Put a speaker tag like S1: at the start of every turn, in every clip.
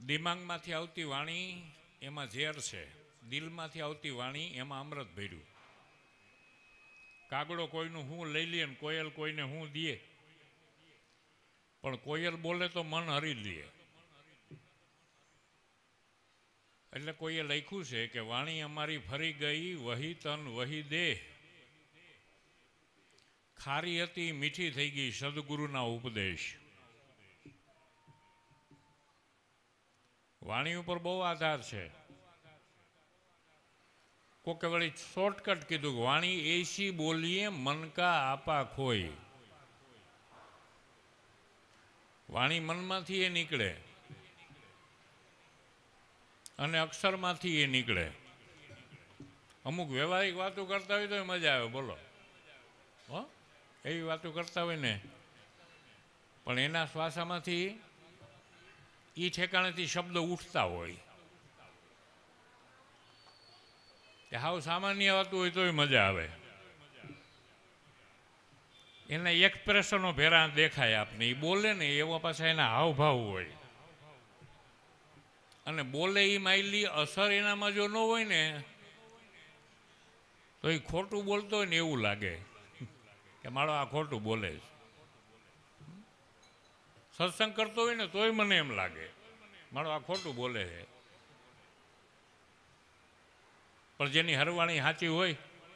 S1: દિમાગમાંથી આવતી વાણી એમાં ઝેર છે, દિલમાંથી આવતી વાણી એમાં અમૃત ભર્યું. કાગડો કોઈનું હું લઈ લે ને કોયલ કોઈને હું દે, પણ કોયલ બોલે તો મન હરી લે. એટલે કોઈએ લખ્યું છે કે વાણી અમારી ફરી ગઈ વહી તન વહી દેહ, ખારી હતી મીઠી થઈ ગઈ સદગુરુના ઉપદેશ. વાણી ઉપર બહુ આધાર છે. કોકે વળી શોર્ટકટ કીધું કે વાણી એસી બોલીએ મન કા આપા ખોઈ. વાણી મનમાંથી એ નીકળે અને અક્ષરમાંથી એ નીકળે. અમુક વ્યવહારિક વાતો કરતા હોય તો મજા આવે, બોલો હો, એવી વાતો કરતા હોય ને, પણ એના શ્વાસામાંથી એ ઠેકાણેથી શબ્દો ઉઠતા હોય. હાવ સામાન્ય વાતું હોય તોય મજા આવે. એના એક્સપ્રેશનો ભેરા દેખાય આપને. એ બોલે ને એવા પાછા એના હાવભાવ હોય, અને બોલે એ માયલી અસર એનામાં જો ન હોય ને તો એ ખોટું બોલતો હોય ને એવું લાગે કે મારો આ ખોટું બોલે છે. સત્સંગ કરતો હોય ને તોય મને એમ લાગે મારો આ ખોટું બોલે છે. પણ જેની હરવાણી સાચી હોય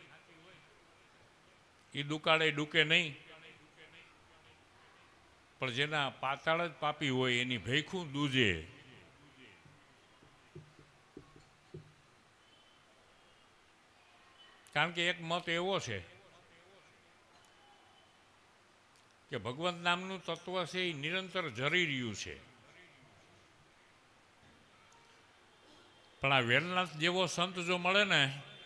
S1: એ દુકાળે ડૂકે નહીં, પણ જેના પાતાળ જ પાપી હોય એની ભેખું દૂજે. કારણ કે એક મત એવો છે કે ભગવંત નામનું તત્વ છે એ નિરંતર જરી રહ્યું છે. પણ આ વેલનાથ જેવો સંત જો મળે ને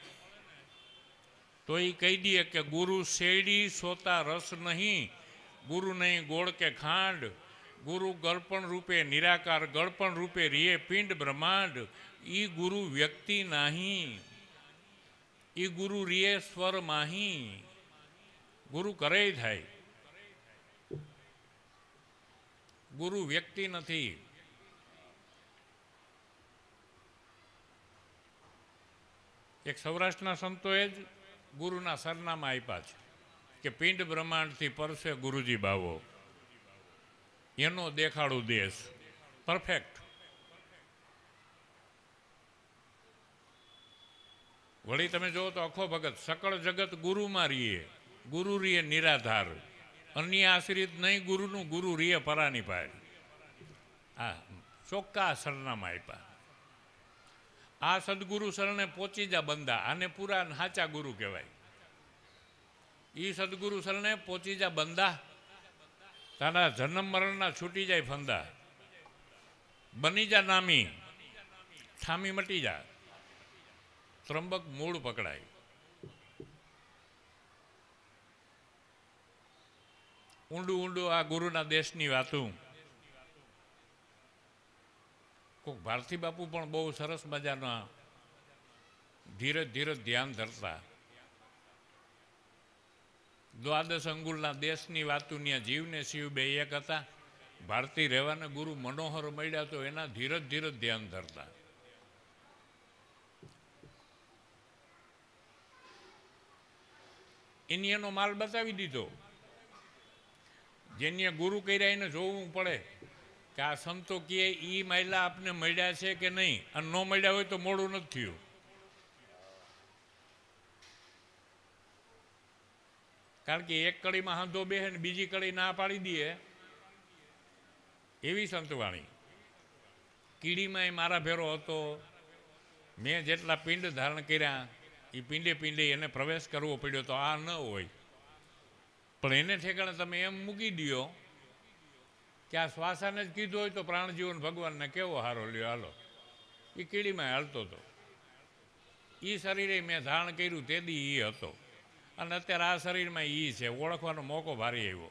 S1: તો એ કહી દે કે ગુરુ શેરડી સોતા રસ નહીં, ગુરુ નહીં ગોળ કે ખાંડ, ગુરુ ગળપણ રૂપે નિરાકાર, ગળપણ રૂપે રીએ પિંડ બ્રહ્માંડ, ઈ ગુરુ વ્યક્તિ નહીં, ઈ ગુરુ રીએ સ્વર માહી. ગુરુ કરે થાય, ગુરુ વ્યક્તિ નથી. એક સૌરાષ્ટ્રના સંતોએ જ ગુરુના સરનામા આપ્યા છે કે પિંડ બ્રહ્માંડથી પરસે ગુરુજી બાવો, એનો દેખાડું દેશ. પરફેક્ટ. વળી તમે જુઓ તો અખો ભગત સકળ જગત ગુરુમાં રીએ, ગુરુ રીએ નિરાધાર, અન્ય આશ્રિત નહીં ગુરુનું, ગુરુ રીએ પરાની પાડ. હા, ચોખ્ખા સરનામા આપ્યા. આ સદગુરુ શરણે પહોંચી જા બંદા, આને પૂરા સાચા ગુરુ કહેવાય. ઈ સદગુરુ શરણે પહોંચી જા બંદા, તારા જન્મ મરણના છૂટી જાય ફંદા. બની જા નામી, ઠામી મટી જા, ત્રંબક મૂળ પકડાય. ઊંડું ઊંડું આ ગુરુના દેશની વાતું. કોઈક ભારતી બાપુ પણ બહુ સરસ મજાના ધીરજ ધીરજ ધ્યાન ધરતા. દ્વાદશ અંગુલના દેશની વાતું ત્યાં જીવ ને શિવ બે એક હતા. ભારતી રહેવાને ગુરુ મનોહર મળ્યા તો એના ધીરજ ધીરજ ધ્યાન ધરતા. એની એનો માલ બતાવી દીધો. જેને ગુરુ કર્યા એને જોવું પડે કે આ સંતો કહે એ માયલા આપને મળ્યા છે કે નહીં, અને ન મળ્યા હોય તો મોડું નથી થયું. કારણ કે એક કડીમાં હાંધો બેસે ને બીજી કડી ના પાડી દે એવી સંતવાણી. કીડીમાં એ મારા ભેરો હતો, મેં જેટલા પિંડ ધારણ કર્યા એ પિંડે પિંડે એને પ્રવેશ કરવો પડ્યો, તો આ ન હોય. પણ એને ઠેકાણે તમે એમ મૂકી દો કે આ શ્વાસાને જ કીધું હોય તો પ્રાણજીવન ભગવાનને કેવો હારો લ્યો હાલો. એ કીડીમાં હાલતો હતો. એ શરીરે મેં ધારણ કર્યું તે દી એ હતો, અને અત્યારે આ શરીરમાં એ છે. ઓળખવાનો મોકો ભારી આવ્યો.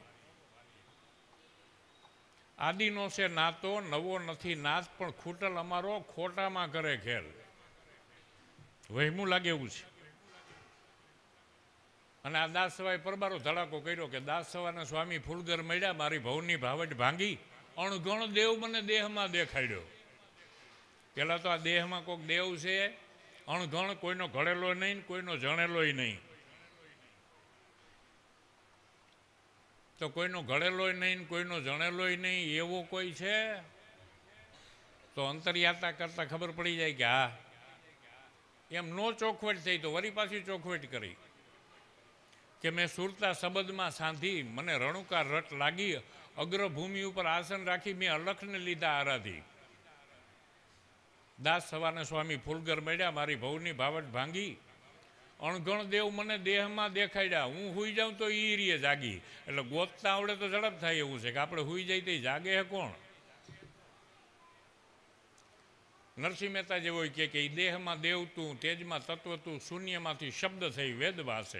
S1: આદિનો છે નાતો, નવો નથી નાત, પણ ખૂટલ અમારો ખોટામાં કરે ખેલ. વહેમું લાગે એવું છે. અને આ દાસ સવાય પરબારો ધડાકો કર્યો કે દાસ સવાના સ્વામી ફૂલગર મળ્યા, મારી ભવની ભાવટ ભાંગી, અણઘણ દેવ મને દેહમાં દેખાડ્યો. પેલા તો આ દેહમાં કોઈક દેવ છે અણઘણ, કોઈનો ઘડેલો નહીં, કોઈનો જણેલોય નહીં. તો કોઈનો ઘડેલોય નહીં, કોઈનો જણેલોય નહીં, એવો કોઈ છે? તો અંતરયાત્રા કરતા ખબર પડી જાય કે હા, એમ નો ચોખવટ થઈ તો વળી પાછી ચોખવટ કરી કે મેં સુરતા શબ્દમાં સાંધી, મને રણુકાર રટ લાગી, અગ્રભૂમિ ઉપર આસન રાખી મેં અલખને લીધા આરાધી. દાસ સવાને સ્વામી ફૂલગર મળ્યા, મારી ભવની ભાવટ ભાંગી, અણઘણ દેવ મને દેહમાં દેખાડ્યા, હું હુઈ જાઉં તો ઈ રીએ જાગી. એટલે ગોતતા આવડે તો ઝડપ થાય એવું છે કે આપણે હુઈ જાય તો જાગે હે કોણ? નરસિંહ મહેતા જેવો કે એ દેહમાં દેવ તું, તેજમાં તત્વ તું, શૂન્યમાંથી શબ્દ થઈ વેદ વાસે.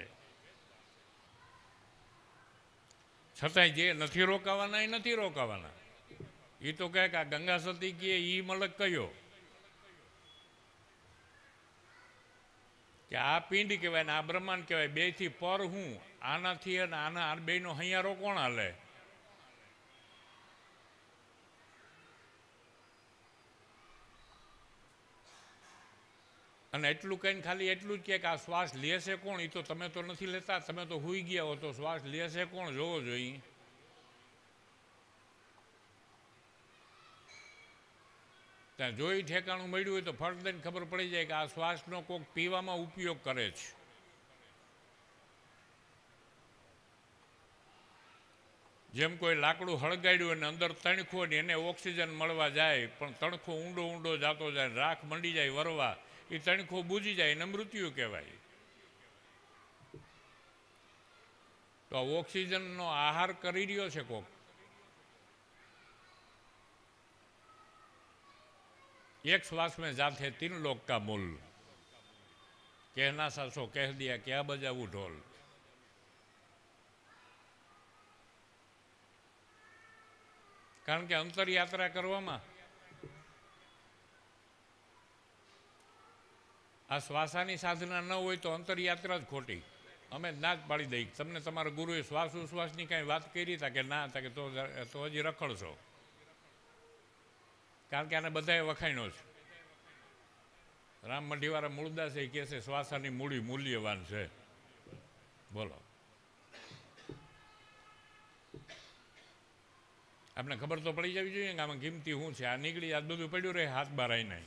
S1: છતાંય જે નથી રોકાવાના એ નથી રોકાવાના. એ તો કહે કે આ ગંગા સતી કહે ઈ મલક કયો કે આ પિંડ કહેવાય ને આ બ્રહ્માંડ કહેવાય, બે થી પર હું, આનાથી અને આના બેનો હૈયારો કોણ હાલે? અને એટલું કહીને ખાલી એટલું જ કે આ શ્વાસ લે છે કોણ? એ તો તમે તો નથી લેતા, તમે તો હુઈ ગયા હો, તો શ્વાસ લે છે કોણ જોવો જોઈએ. ત્યાં જોઈ ઠેકાણું મળ્યું હોય તો ફળ દઈને ખબર પડી જાય કે આ શ્વાસનો કોઈક પીવામાં ઉપયોગ કરે છે. જેમ કોઈ લાકડું હળગાડ્યું અને અંદર તણખો ને એને ઓક્સિજન મળવા જાય, પણ તણખો ઊંડો ઊંડો જાતો જાય, રાખ મંડી જાય વરવા, એ તણખો બૂજી જાય એને મૃત્યુ કહેવાય. તો આ ઓક્સિજનનો આહાર કરી રહ્યો છે કોક. एक श्वास में जात है 3 लोक का मूल, कहना सासो कह दिया क्या बजाऊं ढोल. કારણ કે અંતરયાત્રા કરવામાં આ શ્વાસાની સાધના ન હોય તો અંતરયાત્રા જ ખોટી. અમે ના જ પાડી દઈ. તમને તમારા ગુરુએ શ્વાસ ઉશ્વાસની કાંઈ વાત કરી હતા કે ના હતા કે તો હજી રખડશો. કારણ કે આને બધાએ વખાણ્યો છે. રામ મઢીવાળા મૂળદાસ એ કહે છે શ્વાસાની મૂડી મૂલ્યવાન છે. બોલો, આપણે ખબર તો પડી જવી જોઈએ કે આમાં કિંમતી શું છે. આ નીકળી આ બધું પડ્યું રહે હાથ બહાર આવીને.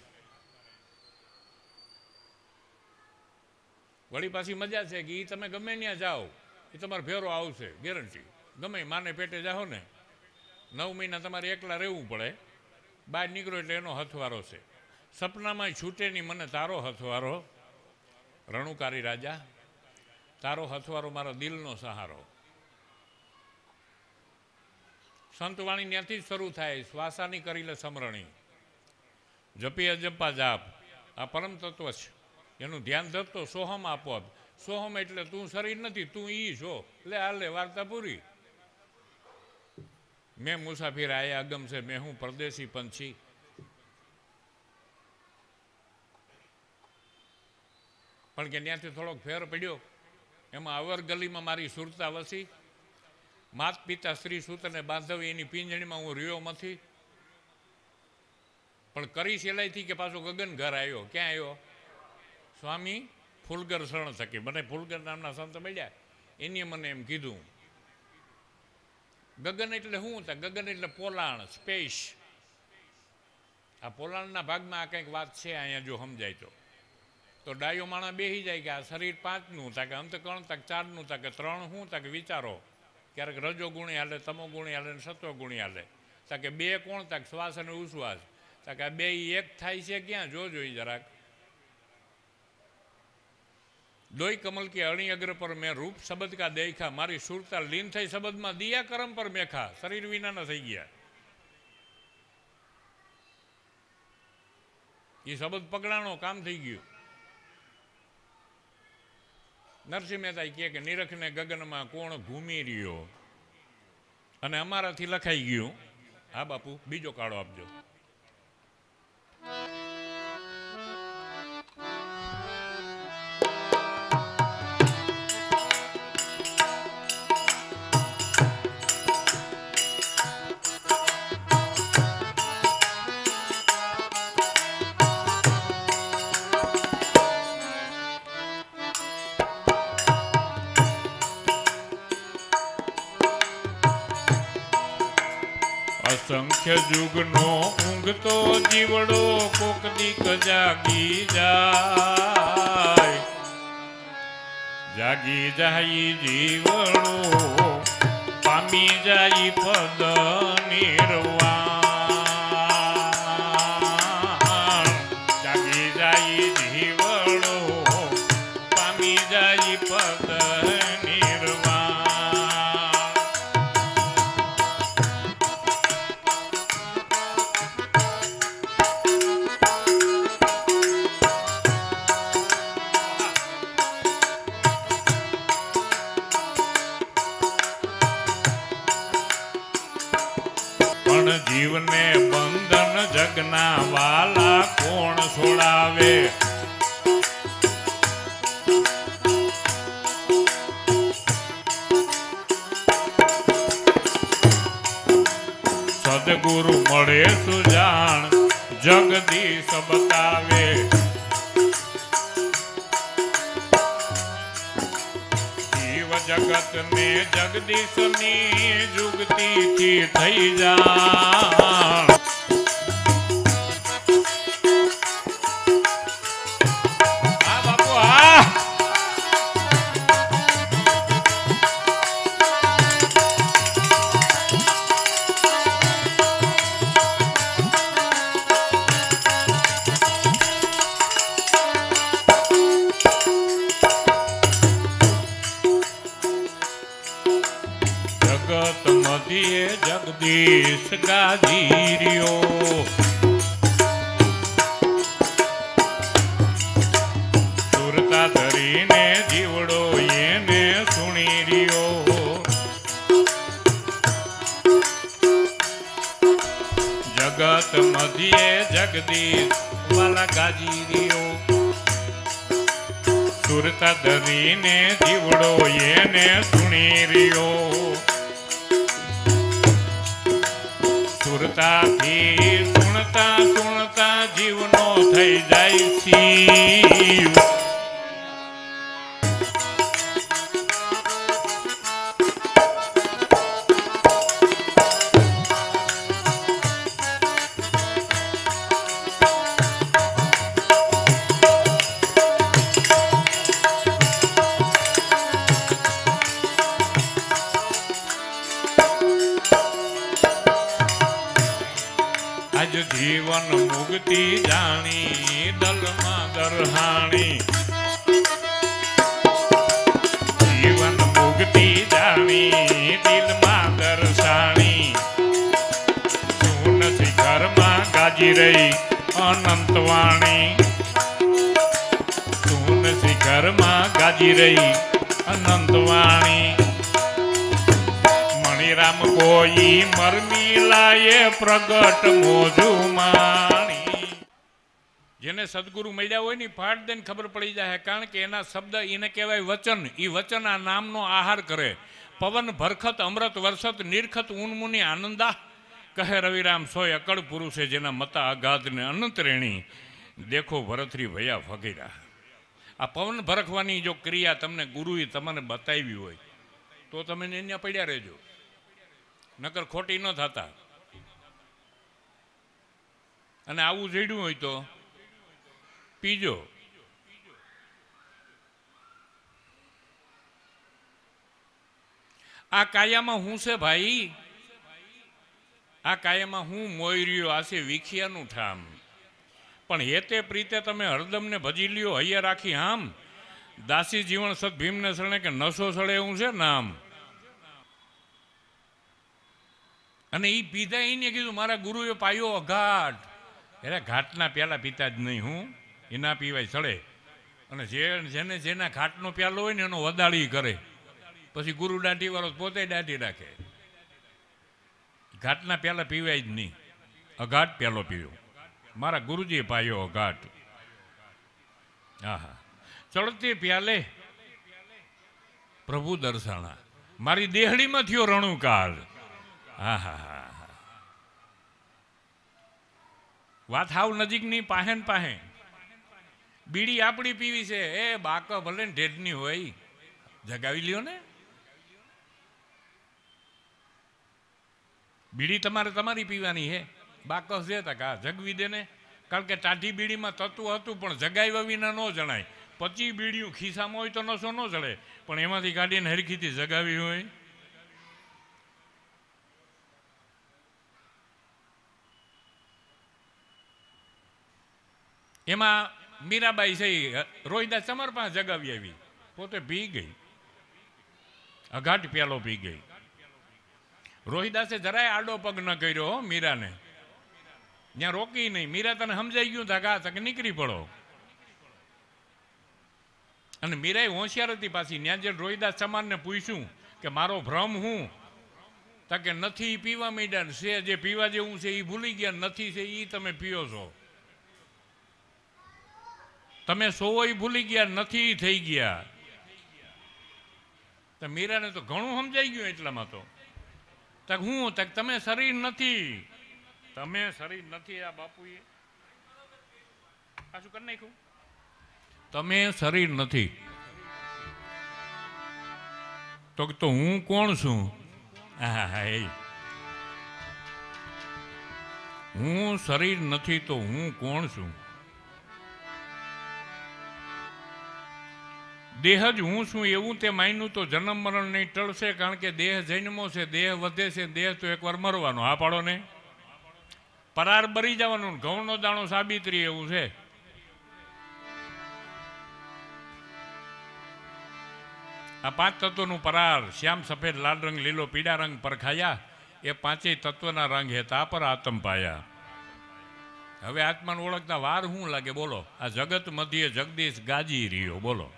S1: વળી પાછી મજા છે કે એ તમે ગમે ત્યાં જાઓ એ તમારો ફેરો આવશે ગેરંટી. ગમે માને પેટે જાઓ ને 9 મહિના તમારે એકલા રહેવું પડે, બહાર નીકળો એટલે એનો હથવારો છે. સપનામાં છૂટે નહીં મને તારો હથવારો, રણુકારી રાજા તારો હથવારો મારા દિલનો સહારો. સંતવાણી ત્યાંથી જ શરૂ થાય, શ્વાસાની કરી લે સમરણી, જપી અજપા જાપ, આ પરમ તત્વ છે. એનું ધ્યાન ધરતો સોહમ આપોઆપ. સોહમ એટલે તું શરીર નથી, તું ઈ છો. લે હાલે વાર્તા પૂરી. મેં મુસાફિર આયા અગમ છે, મેં હું પરદેશી પંછી. પણ કે ત્યાંથી થોડોક ફેર પડ્યો. એમાં અવર ગલીમાં મારી સુરતા વસી, માત પિતા સ્ત્રી સૂતને બાંધવી એની પીંજણીમાં હું રહ્યો નથી. પણ કરી સેલાઈથી કે પાછો ગગન ઘર આવ્યો. ક્યાં આવ્યો? સ્વામી ફૂલગર શરણ થકી. મને ફૂલગર નામના સંત મળ્યા, એની મને એમ કીધું ગગન એટલે શું હતા? ગગન એટલે પોલાણ, સ્પેસ. આ પોલાણના ભાગમાં આ કંઈક વાત છે અહીંયા જો સમજાય તો ડાયો માણા બેસી જાય કે આ શરીર 5નું તાકે અંતકરણ તાકે 4નું તાકે 3 શું તાકે વિચારો. ક્યારેક રજો ગુણી હાલે, તમો ગુણી હાલે ને સત્વ ગુણી હાલે. તાકે 2 કોણ? તાકે શ્વાસ અને ઉશ્વાસ. તાકે આ 2 એક થાય છે ક્યાં? જોજો જરાક. દોઈ કમલ કે અણી અગ્ર પર મેં રૂપ શબ્દ કા દેખા, મારી સુરતા લીન થઈ શબ્દમાં દિયા કરમ પર મેખા. શરીર વિનાના થઈ ગયા. એ શબ્દ પકડાણો કામ થઈ ગયું. નરસિંહ મહેતા કે નિરખને ગગનમાં કોણ ઘૂમી રહ્યો, અને અમારાથી લખાઈ ગયું. હા બાપુ, બીજો કાળો આપજો. અસંખ્ય જુગનો ઊંઘતો જીવડો કોક દીક જાગી જાય, જાગી જાય જીવડો પામી જાય પદ નિર્વાણ, જાગી જાય જીવડો પામી જાય પદ જીવને બંધન જગના વાલા કોણ છોડાવે, સદગુરુ મળે સુજાણ જગદીશ બતાવે, જીવ જગત ને જગદીશ ની જુગતી થી થઈ જા, જગદીશ ગાજી રહ્યો, સુરતા ધરીને જીવડો એને સુણી રહ્યો, જગત મધ્યે જગદીશ વાલા ગાજી રહ્યો, સુરતા ધરીને જીવડો એને સુણી રહ્યો, સુરતાથી સુણતા સુણતા જીવનો થઈ જાય શિવ, જીવન મુક્તિ જાણી દલમાં દરહાણી, જીવન મુક્તિ જાણી દિલમાં દર્શાણી, સુન શિખરમાં ગાજી રહી અનંતવાણી, સુન શિખરમાં ગાજી રહી અનંતવાણી, રામ કોઈ મરમી લાયે પ્રગટ મોજુમાણી. જેને સદગુરુ મળ્યા હોય ને ફાટ દઈને ખબર પડી જાય, કારણ કે એના શબ્દ એને કહેવાય વચન. એ વચન આ નામનો આહાર કરે. પવન ભરખત અમૃત વર્ષત નિરખત ઉન્મુનિ આનંદા કહે રવિરામ સોય અકળ પુરુષે જેના મતા અગાધ ને અનંત રેણી દેખો ભરતરી ભયા ફકીરા. આ પવન ભરખવાની જો ક્રિયા તમને ગુરુએ તમને બતાવી હોય તો તમે અહીંયા પડ્યા રહેજો, નકર ખોટી ન થતા. અને આવું જડ્યું હોય તો પીજો. આ કાયામાં હું છે ભાઈ, આ કાયામાં હું મોયર્યો આશે વિખિયાનું ઠામ, પણ હેતે પ્રીતે તમે હરદમને ભજી લ્યો હૈયા રાખી આમ, દાસી જીવન સત ભીમને સળે કે નશો સળે એવું છે નામ. અને એ પીધા એને કીધું મારા ગુરુએ પાયો અઘાટ, એટલે ઘાટના પ્યાલા પીતા જ નહીં, હું એના પીવાય સળે. અને જેને જેના ઘાટનો પ્યાલો હોય ને એનો વદાળી કરે, પછી ગુરુ દાઢી વાળો પોતે દાઢી રાખે. ઘાટના પ્યાલા પીવાય જ નહીં, અઘાટ પ્યાલો પીવો. મારા ગુરુજીએ પાયો અઘાટ. આહા ચડતી પ્યાલે પ્રભુ દર્શાણા, મારી દેહડીમાં થયો રણુકાળ. હા હા હા હા, વાત હાવ નજીકની પાહે ને પાહે. બીડી આપણી પીવી છે, એ બાકો ભલે ને ઢેઢની હોય જગાવી લ્યો ને. બીડી તમારે તમારી પીવાની હે. બાકસ દેતા કે આ જગવી દે ને, કારણ કે ટાઢી બીડીમાં તત્વ હતું પણ જગાવ્યા વિના ન જણાય. 25 બીડીયું ખિસ્સામાં હોય તો નશો ન ચડે, પણ એમાંથી કાઢીને હરખીથી જગાવી હોય. એમાં મીરાબાઈ છે રોહિદાસ ચમર પાસે જગાવી આવી, પોતે પી ગઈ, અઘાટ પ્યાલો પી ગઈ. રોહિદાસે જરાય આડો પગ ન કર્યો મીરાને, ત્યાં રોકી નહીં. મીરા તને સમજાઈ ગયું તા તક નીકળી પડો. અને મીરાએ હોશિયાર હતી પાછી. ત્યાં જે રોહિદાસ ચમારને પૂછ્યું કે મારો ભ્રમ હું, તાકે નથી પીવા માંડ્યા છે, જે પીવા જેવું છે એ ભૂલી ગયા, નથી છે એ તમે પીઓ છો. તમે સોય ભૂલી ગયા, નથી થઈ ગયા. તો મીરાને તો ઘણું સમજાઈ ગયું એટલામાં તો. તક હું તક તમે શરીર નથી, તમે શરીર નથી. આ બાપુએ પાછું કરી નાખ્યું, તમે શરીર નથી. તો હું કોણ છું? હા, હું શરીર નથી તો હું કોણ છું? દેહ જ હું છું એવું તે માન્યું તો જન્મ મરણ નહીં ટળશે. કારણ કે દેહ જન્મો છે, દેહ વધે છે, દેહ તો એકવાર મરવાનો. આ પાડો ને પરાર બરી જવાનું, ઘઉંનો દાણો સાબિત્રી એવું છે. આ 5 તત્વોનું પરાર, શ્યામ સફેદ લાલ રંગ લીલો પીળા રંગ પરખાયા, એ 5 તત્વના રંગ હેતા પર આત્મ પાયા. હવે આત્માને ઓળખતા વાર શું લાગે બોલો? આ જગત મધ્યે જગદીશ ગાજી રહ્યો બોલો.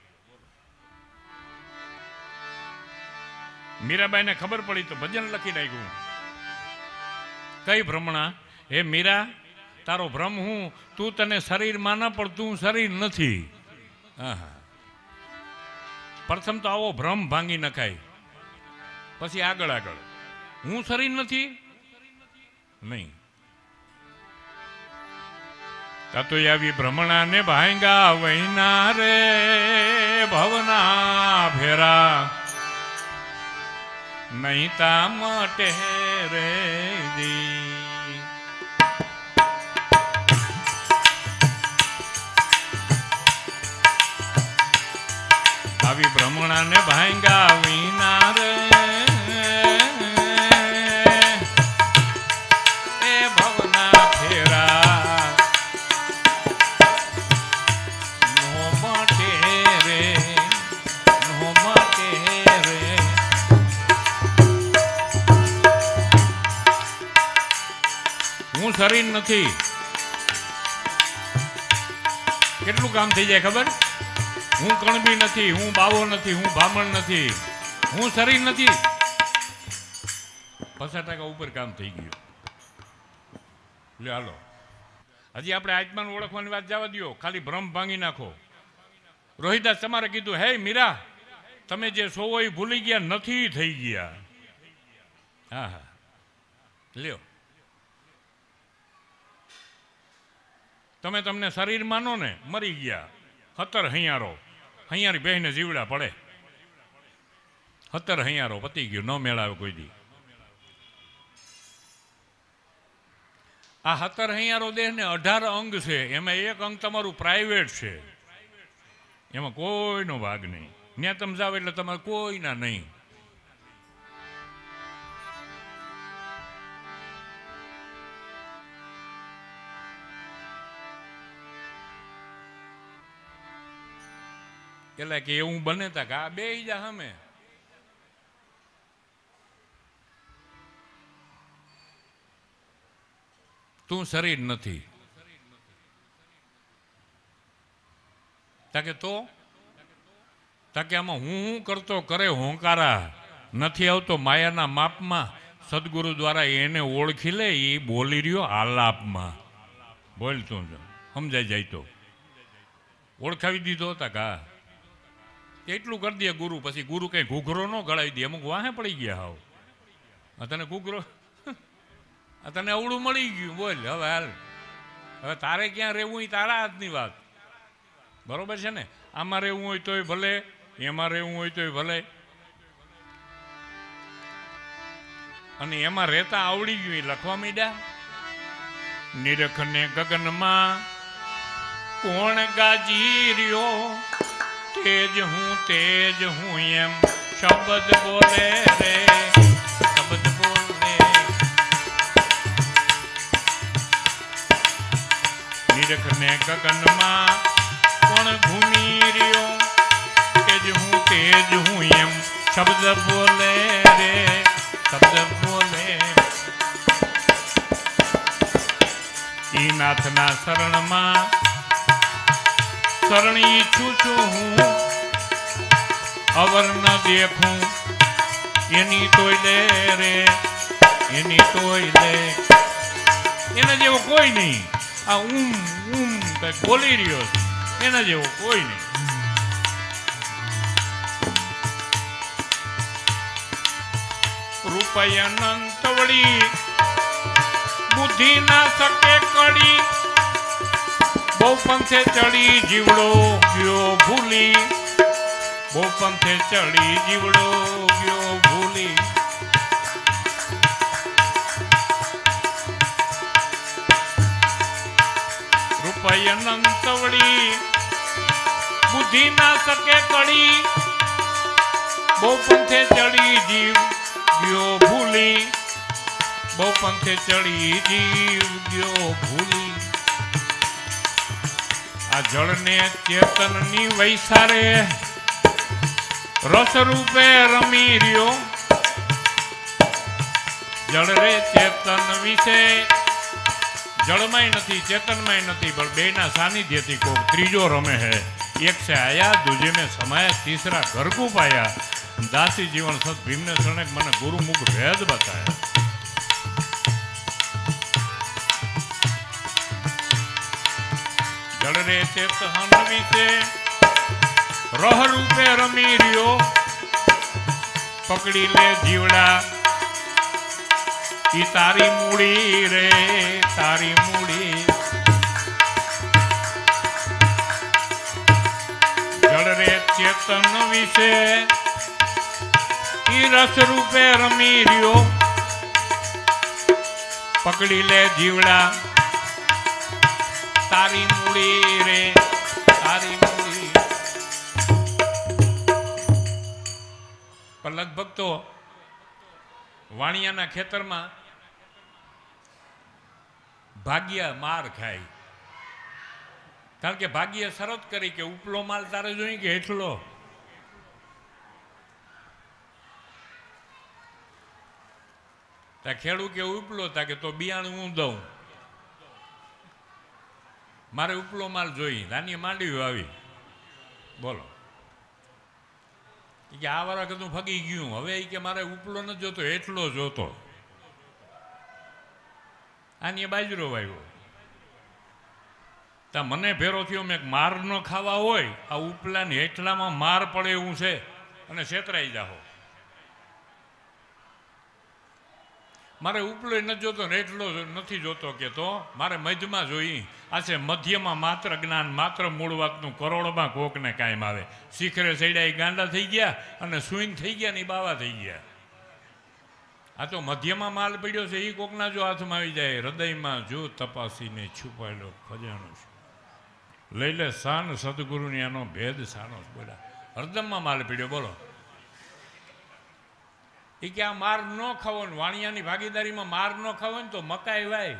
S1: મીરાબાઈને ખબર પડી તો ભજન લખી નાખ્યું. કઈ ભ્રમણા? હે મીરા, તારો ભ્રમ હું, તું તને શરીરમાં ન પણ તું શરીર નથી. હા, પ્રથમ તો આવો ભ્રમ ભાંગી નખાય, પછી આગળ આગળ. હું શરીર નથી નહીં. તો આવી ભ્રમણા ને ભાંગા વહીના રે ભવના ફેરા, નહીં તા માટે રે દી. આવી ભ્રમણાને ભાંગા વિના રે એ ભવના ફેરા, નો માટે રે, નો માટે રે. હું શરીર નથી. કેટલું કામ થઈ જાય ખબર? હું કણબી નથી, હું બાવો નથી, હું બ્રાહ્મણ નથી, હું શરીર નથી. 50% ઉપર કામ થઈ ગયું. લે હાલો, હજી આપણે આત્માને ઓળખવાની વાત જવા દો, ખાલી ભ્રમ ભાંગી નાખો. રોહિદાસ તમારે કીધું, હે મીરા, તમે જે સોવો એ ભૂલી ગયા, નથી થઈ ગયા. હા, લ્યો. તમે તમને શરીર માનો ને, મરી ગયા. 17 હૈયારો, હૈયારી બહેને જીવડા પડે. 17 હૈયારો પતી ગયું, ન મેળાવે કોઈ દી. આ 17 હૈયારો દેહ ને 18 અંગ છે, એમાં એક અંગ તમારું પ્રાઇવેટ છે, એમાં કોઈનો ભાગ નહીં. ત્યાં તમે જાવ એટલે તમારે કોઈના નહીં. એટલે કે એવું બને તા કે આ બે જા સામે તું શરીર નથી. તાકે તો તાકે આમાં હું કરતો કરે હોંકારા નથી આવતો માયાના માપમાં. સદગુરુ દ્વારા એને ઓળખી લે, એ બોલી રહ્યો આલાપમાં. બોલતું સમજાઈ જાય તો ઓળખાવી દીધો હતા કા એટલું કરી દે ગુરુ. પછી ગુરુ કઈ ઘૂઘરો ન ગળાવી દે, અમુક વાહે પડી ગયા. હાવ તને ઘૂઘરો, તને અવળું મળી ગયું, બોલ હવે હાલ. હવે તારે ક્યાં રહેવું એ તારા હાથની વાત, બરોબર છે ને? આમાં રહેવું હોય તોય ભલે, એમાં રહેવું હોય તોય ભલે. અને એમાં રહેતા આવડી ગયું એ લખવા માંડ્યા. નિરખને ગગનમાં કોણ ગાજી રહ્યો, તેજ હું એમ શબ્દ બોલે રે, શબ્દ બોલે. નિરખને ગગનમાં કોણ ઘૂમી રહ્યો, તેજ હું એમ શબ્દ બોલે રે, શબ્દ બોલે. ઈ નાથના શરણમાં શરણ ઈચ્છું છું હું, અવર ન દેખું એની તોય લે રે, એની તોય લે. એના જેવો કોઈ નહીં. આ કઈ બોલી રહ્યો એના જેવો કોઈ નહીં. રૂપિયા અનંત વળી બુદ્ધિ ના શકે કડી, બહુ પંથે ચડી જીવડો ગયો ભૂલી, બહુ પંથે ચડી જીવડો ગયો ભૂલી. રૂપિયા અનંત વળી બુદ્ધિ ના શકે કડી, બહુ પંથે ચડી જીવ ગયો ભૂલી, બહુ પંથે ચડી જીવ ગયો ભૂલી. આ જળને ચેતનની વૈસારે રસ રૂપે રમી રહ્યો, જળ રે ચેતન વિશે જળમાંય નથી ચેતનમાંય નથી, પણ બેના સાનિધ્યથી કોક ત્રીજો રમે હે. એક સે આયા દૂજે મેં સમાયા, તીસરા ઘર को पाया. दासी जीवन सत भीमने शरणे મને ગુરુમુખ ભેદ બતાયા. જળ રે ચેતન વિશે રહ રૂપે રમી રહ્યો, પકડી લે જીવડા ઈ તારી મૂડી રે, તારી મૂડી. જળ રે ચેતન વિશે ઈ રસ રૂપે રમી રહ્યો, પકડી લે જીવડા તારી મૂડી રે, તારી મૂડી. પણ લગભગ તો વાણિયાના ખેતરમાં ભાગ્ય માર ખાય. કારણ કે ભાગ્ય શરત કરી કે ઉપલો માલ તારે જોઈએ કે હેઠલો. ખેડૂત કે ઉપલો તા કે તો બિયાણ હું દઉં, મારે ઉપલો માલ જોઈ. નાની માંડવી આવી, બોલો કે આ વાળા કદું ફગી ગયું, હવે કે મારે ઉપલો નથી જોતો હેઠલો જોતો. આની બાજરો વાવ્યો તા મને ભેરો થયો મેં માર ન ખાવા હોય આ ઉપલા ને હેઠલામાં માર પડે એવું છે અને છેતરાઈ જાઓ. મારે ઉપલો નથી જોતો ને એટલો નથી જોતો કે તો મારે મધ્યમાં જોઈ. આ છે મધ્યમાં માત્ર જ્ઞાન, માત્ર મૂળ વાતનું કરોડમાં કોકને કાયમ આવે. શિખરે ચડ્યા એ ગાંડા થઈ ગયા અને સુઈન થઈ ગયા ને એ બાવા થઈ ગયા. આ તો મધ્યમાં માલ પડ્યો છે એ કોકના જો હાથમાં આવી જાય, હૃદયમાં જો તપાસીને છુપાયેલો ખજાનો છે. લઈ લે શાન સદગુરુની આનો ભેદ સાનો બોલા. હરદમમાં માલ પડ્યો બોલો. એ કે આ માર ન ખાવો ને વાણિયાની ભાગીદારીમાં માર ન ખાવો ને તો મકાઈ વાય.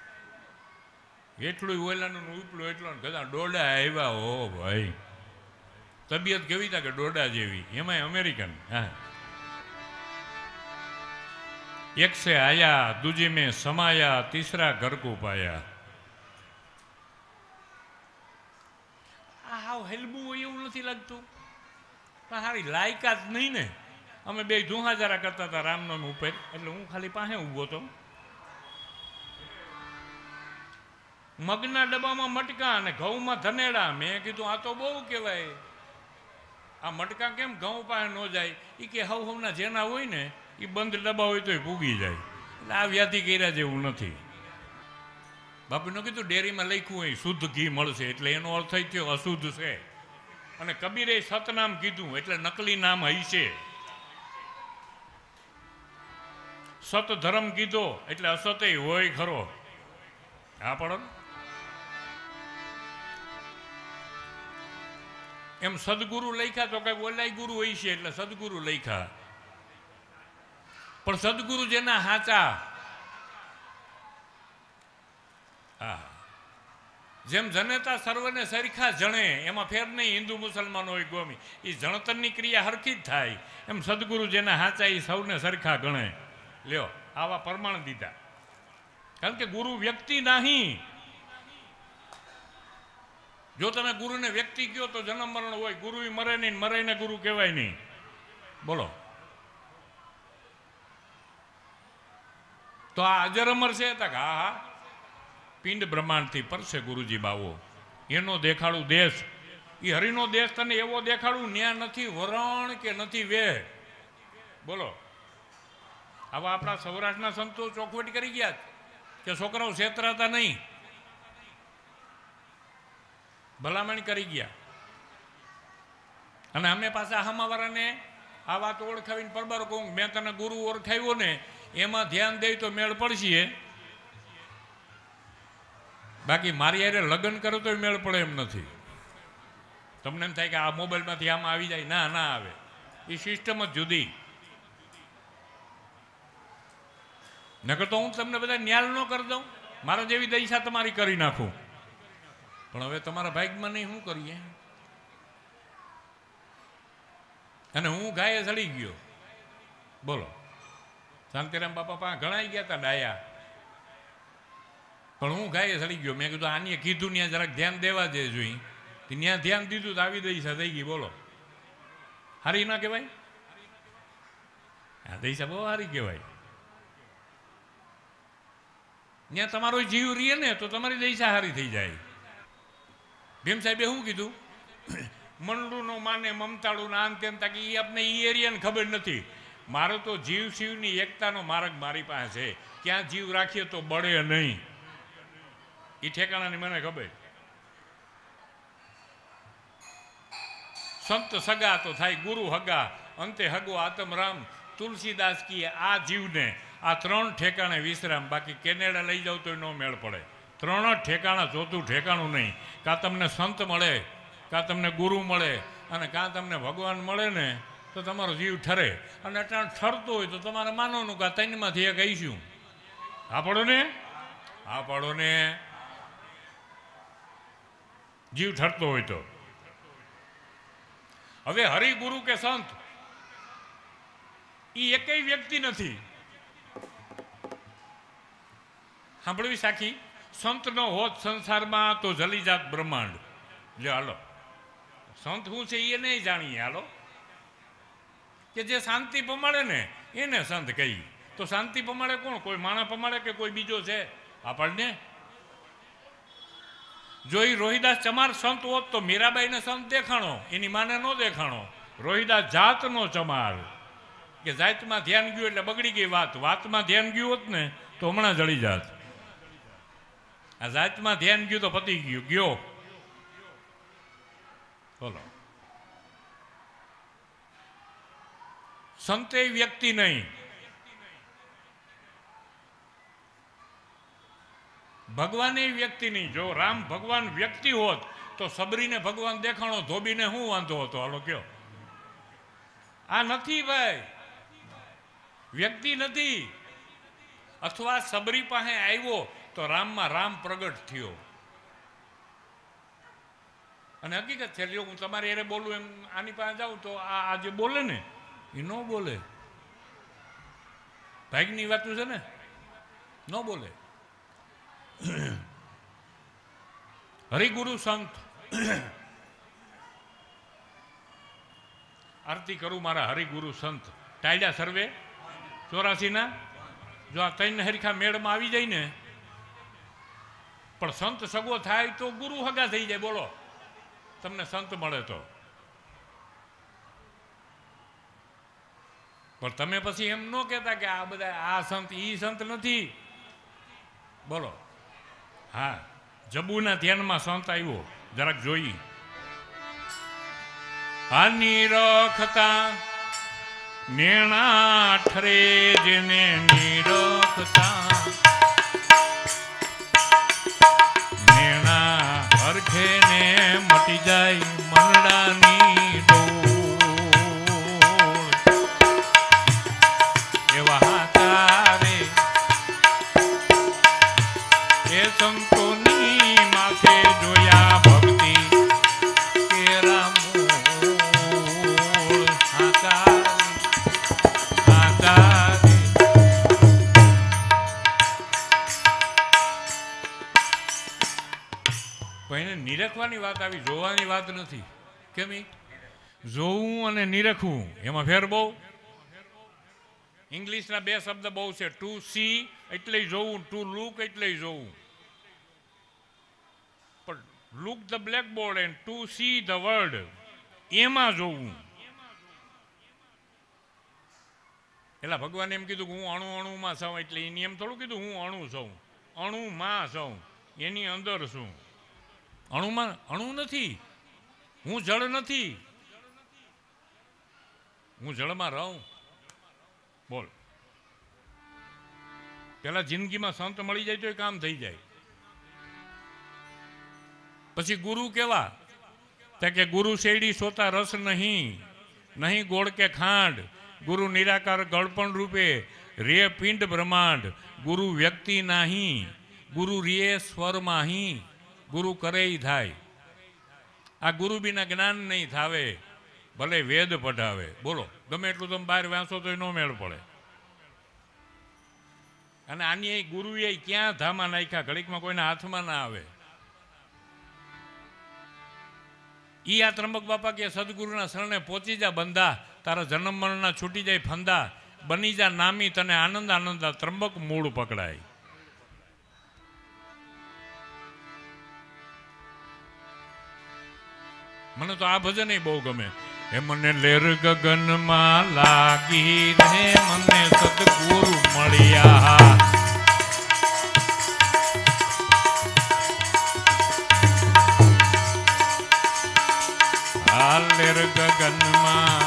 S1: એટલું ઓલાનું ઉપલું એટલો બધા ડોડા આવ્યા. હો ભાઈ તબિયત કેવી હતા કે ડોડા જેવી, એમાંય અમેરિકન. હા, એક સે આયા દૂજે મેં સમાયા, તીસરા ઘર કો પાયા. આ હાવ હેલબું હોય એવું નથી લાગતું. પણ હારી લાયકાત નહીં ને. અમે બે ધુહાજારા કરતા હતા રામનવમી ઉપર, એટલે હું ખાલી પાસે ઊભો હતો. મગના ડબ્બામાં મટકા અને ઘઉંમાં ધનેડા. મેં કીધું આ તો બહુ કહેવાય, આ મટકા કેમ ઘઉં પાસે ન જાય? એ કે હવના જેના હોય ને એ બંધ ડબ્બા હોય તો એ ભૂગી જાય. એટલે આ વ્યાધિ કર્યા જેવું નથી. બાપુને કીધું ડેરીમાં લખ્યું હોય શુદ્ધ ઘી મળશે, એટલે એનો અર્થ જ થયો અશુદ્ધ છે. અને કબીરે સતનામ કીધું એટલે નકલી નામ હશે. સત ધર્મ કીધો એટલે અસતય હોય ખરો. હા પડો એમ સદગુરુ લખ્યા તો કઈ ઓલાય ગુરુ હોય છે એટલે સદગુરુ લખ્યા. પણ સદગુરુ જેના હાચા, હા, જેમ જનેતા સર્વને સરખા જણે એમાં ફેર નહીં, હિન્દુ મુસલમાન હોય ગોમી, એ જણતરની ક્રિયા હરખી જ થાય. એમ સદગુરુ જેના હાચા એ સૌને સરખા ગણે. લ્યો આવા પ્રમાણ દીધા. કારણ કે ગુરુ વ્યક્તિ નહીં. જો તમે ગુરુને વ્યક્તિ કહો તો જન્મ મરણ હોય, ગુરુ મરે નહીં, મરે ને ગુરુ કહેવાય નહીં. બોલો તો આ અજર અમર છે? હા હા, પિંડ બ્રહ્માંડથી પરસે ગુરુજી બાવો. એનો દેખાડું દેશ, એ હરિનો દેશ તને એવો દેખાડું, ન્યા નથી વરણ કે નથી વેહ. બોલો આવા આપણા સૌરાષ્ટ્રના સંતો ચોખવટ કરી ગયા કે છોકરાઓ છેતરાતા નહીં, ભલામણ કરી ગયા. અને અમે પાછા હમાવાળાને આ વાત ઓળખાવીને પરબાર કહું, મેં તને ગુરુ ઓળખાવ્યો ને એમાં ધ્યાન દઈ તો મેળ પડશે, બાકી મારી યારે લગ્ન કરો તો મેળ પડે એમ નથી. તમને એમ થાય કે આ મોબાઈલમાંથી આમાં આવી જાય, ના ના આવે. એ સિસ્ટમ જ જુદી. નકર તો હું તમને બધા ન્યાલ ન કરી દઉં, મારા જેવી દૈસા તમારી કરી નાખું. પણ હવે તમારા ભાગમાં નહીં, શું કરીએ? અને હું ગાયે ચડી ગયો. બોલો શાંતિરામ બાપા પાસે ઘણા ગયા હતા ડાયા, પણ હું ગાયે ચડી ગયો. મેં કીધું આને કીધું ત્યાં જરાક ધ્યાન દેવા દે જોઈએ. ત્યાં ધ્યાન દીધું તો આવી દઈશા થઈ ગઈ. બોલો હારી ના કહેવાય? હા દઈશા બહુ હારી કહેવાય. ત્યાં તમારો જીવ રીએ ને તો તમારી દઈશા હારી થઈ જાય. ભીમ સાહેબે શું કીધું? મંડળું નો માને મમતાળું ના અંતે કે એ આપણે એ એરિયાને ખબર નથી. મારો તો જીવ શિવની એકતાનો માર્ગ મારી પાસે છે. ક્યાં જીવ રાખીએ તો બળે નહીં, એ ઠેકાણાની મને ખબર. સંત સગા તો થાય ગુરુ હગા, અંતે હગો આત્મરામ. તુલસીદાસ કીએ આ જીવને આ ત્રણ ઠેકાણે વિશ્રામ. બાકી કેનેડા લઈ જાવ તો નો મેળ પડે. ત્રણ જ ઠેકાણા, ચોથું ઠેકાણું નહીં. કાં તમને સંત મળે, કાં તમને ગુરુ મળે, અને કાં તમને ભગવાન મળે ને તો તમારો જીવ ઠરે. અને અટાણ ઠરતો હોય તો તમારે માનવાનું કે આ ત્રણમાંથી એક આવીશું. હા પડો ને, હા પડો ને. જીવ ઠરતો હોય તો. હવે હરિગુરુ કે સંત એ એકેય વ્યક્તિ નથી. સાંભળવી સાખી, સંત નો હોત સંસારમાં તો જલી જાત બ્રહ્માંડ. લ્યો હાલો, સંત શું છે એ નહીં જાણીએ. હાલો, કે જે શાંતિ પમાડે ને એને સંત કહી. તો શાંતિ પમાડે કોણ? કોઈ માણસ પમાડે કે કોઈ બીજો છે આપણને? જો એ રોહિદાસ ચમાર સંત હોત તો મીરાબાઈને સંત દેખાણો, એની માને ન દેખાણો. રોહિદાસ જાતનો ચમાર, કે જાતમાં ધ્યાન ગયું એટલે બગડી ગઈ વાત. વાતમાં ધ્યાન ગયું હોત ને તો હમણાં જળી જાત. આ જાતમાં ધ્યાન ગયું તો પતી ગયું. ગયો બોલો. સંતે વ્યક્તિ નહીં, ભગવાન એ વ્યક્તિ નહીં. જો રામ ભગવાન વ્યક્તિ હોત તો સબરીને ભગવાન દેખાણો, ધોબીને શું વાંધો હતો? હાલો કયો. આ નથી ભાઈ, વ્યક્તિ નથી. અથવા સબરી પાસે આવ્યો તો રામમાં રામ પ્રગટ થયો. અને હકીકત છે, જો હું તમારી એને બોલું એમ આની પાસે જાઉં તો આ જે બોલે ને એ ન બોલે. ભાગની વાતું છે ને, ન બોલે. હરિગુરુ સંત આરતી કરું મારા હરિગુરુ સંત. ટાળ્યા સર્વે 84ના. જો આ ત્રણ હરીખા મેળમાં આવી જાય ને, પણ સંત સગો થાય તો ગુરુ હગા થઈ જાય. બોલો તમને સંત મળે તો. પણ તમે પછી એમ ન કહેતા કે આ બધા આ સંત ઈ સંત નથી. બોલો હા, જબુના ધ્યાનમાં સંત આવ્યો, જરાક જોઈ. હાની રખતા નેણા ઠરે જેને નિરખતા, નેણા હરખે ને મટી જાય મનડાની ડોળ, એવા હાચારે એ સંતોની માથે જોયા ભક્તિ કેરા મૂળ, હાચારે કોઈને નિરખવાની વાત આવી, જોવાની વાત નથી. કેમ? જોવું અને નિરખવું એમાં ફેર બહુ. ઇંગ્લિશના બે શબ્દ બહુ છે, ટુ સી એટલે જોવું, ટુ લુક એટલે જોવું. પણ look the blackboard and to see the world એમાં જોવું. એટલે ભગવાને એમ કીધું કે હું અણુ અણુમાં છું, એટલે એની એમ થોડું કીધું હું અણુ છું, અણુમાં છું, એની અંદર છું. અણુમાં અણુ નથી, હું જળ નથી, હું જળમાં રહું. બોલ, પેલા જિંદગીમાં સંત મળી જાય તો એ કામ થઈ જાય. પછી ગુરુ કેવા? કે ગુરુ શેરડી સોતા રસ નહીં, નહીં ગોળ કે ખાંડ, ગુરુ નિરાકાર ગળપણ રૂપે રે પિંડ બ્રહ્માંડ, ગુરુ વ્યક્તિ નહીં, ગુરુ રે સ્વરમાહી, ગુરુ કરે થાય. આ ગુરુ બિના જ્ઞાન નહીં થાવે, ભલે વેદ પઢાવે. બોલો, ગમે એટલું તમે બહાર વાંચો તો એ નો મેળ પડે. અને આની ગુરુએ ક્યાં ધામા નાખ્યા, ઘડીકમાં કોઈના હાથમાં ના આવે. ઈ આ ત્રંબક બાપા કે સદગુરુના શરણે પહોંચી જા બંધા, તારા જન્મ મરણના છૂટી જાય ફંદા, બની જા નામી તને આનંદ આનંદ, ત્રંબક મૂળ પકડાય. મને તો આ ભજન બહુ ગમે. એ મને લેર ગગનમાં લાગી રે, મને સદગુરુ મળ્યા, આ લેર ગગનમાં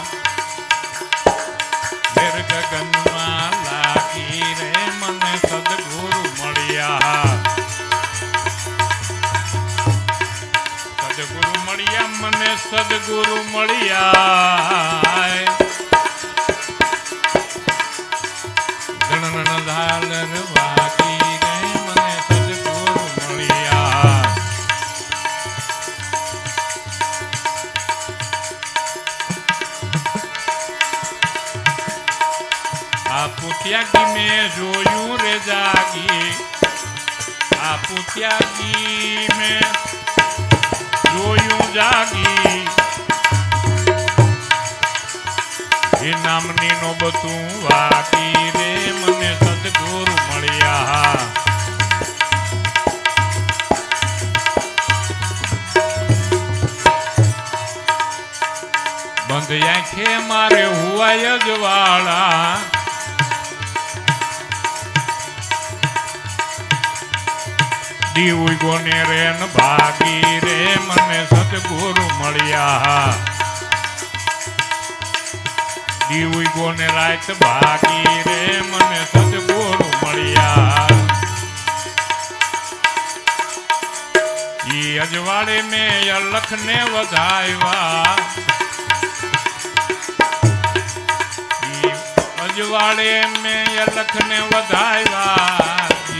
S1: લાગી રે, મને સદગુરુ મળ્યા, સદગુરુ મળ્યા, મને સદગુરુ મળ્યા, ગણન ધાલર વાગી રે, મને સદગુરુ મળ્યા. આ પૂત્યાગી મેં જોયું રે જાગી, આ પૂત્યાગી મેં જોયું જાગી, એ નામની નોબતું વાગી રે, મને સદગુરુ મળ્યા. બંધ આંખે મારે હુવાય જ વાળા, દીવ ગોને રેન ભાગી રે, મને સદગુરુ મળ્યા, દીવ ગોને રાત ભાગી રે, મને સદગુરુ મળ્યા. ઈ અજવાળે મેં અલખ ને વધાવ્યા, ઈ અજવાળે મેં અલખ ને વધાવ્યા,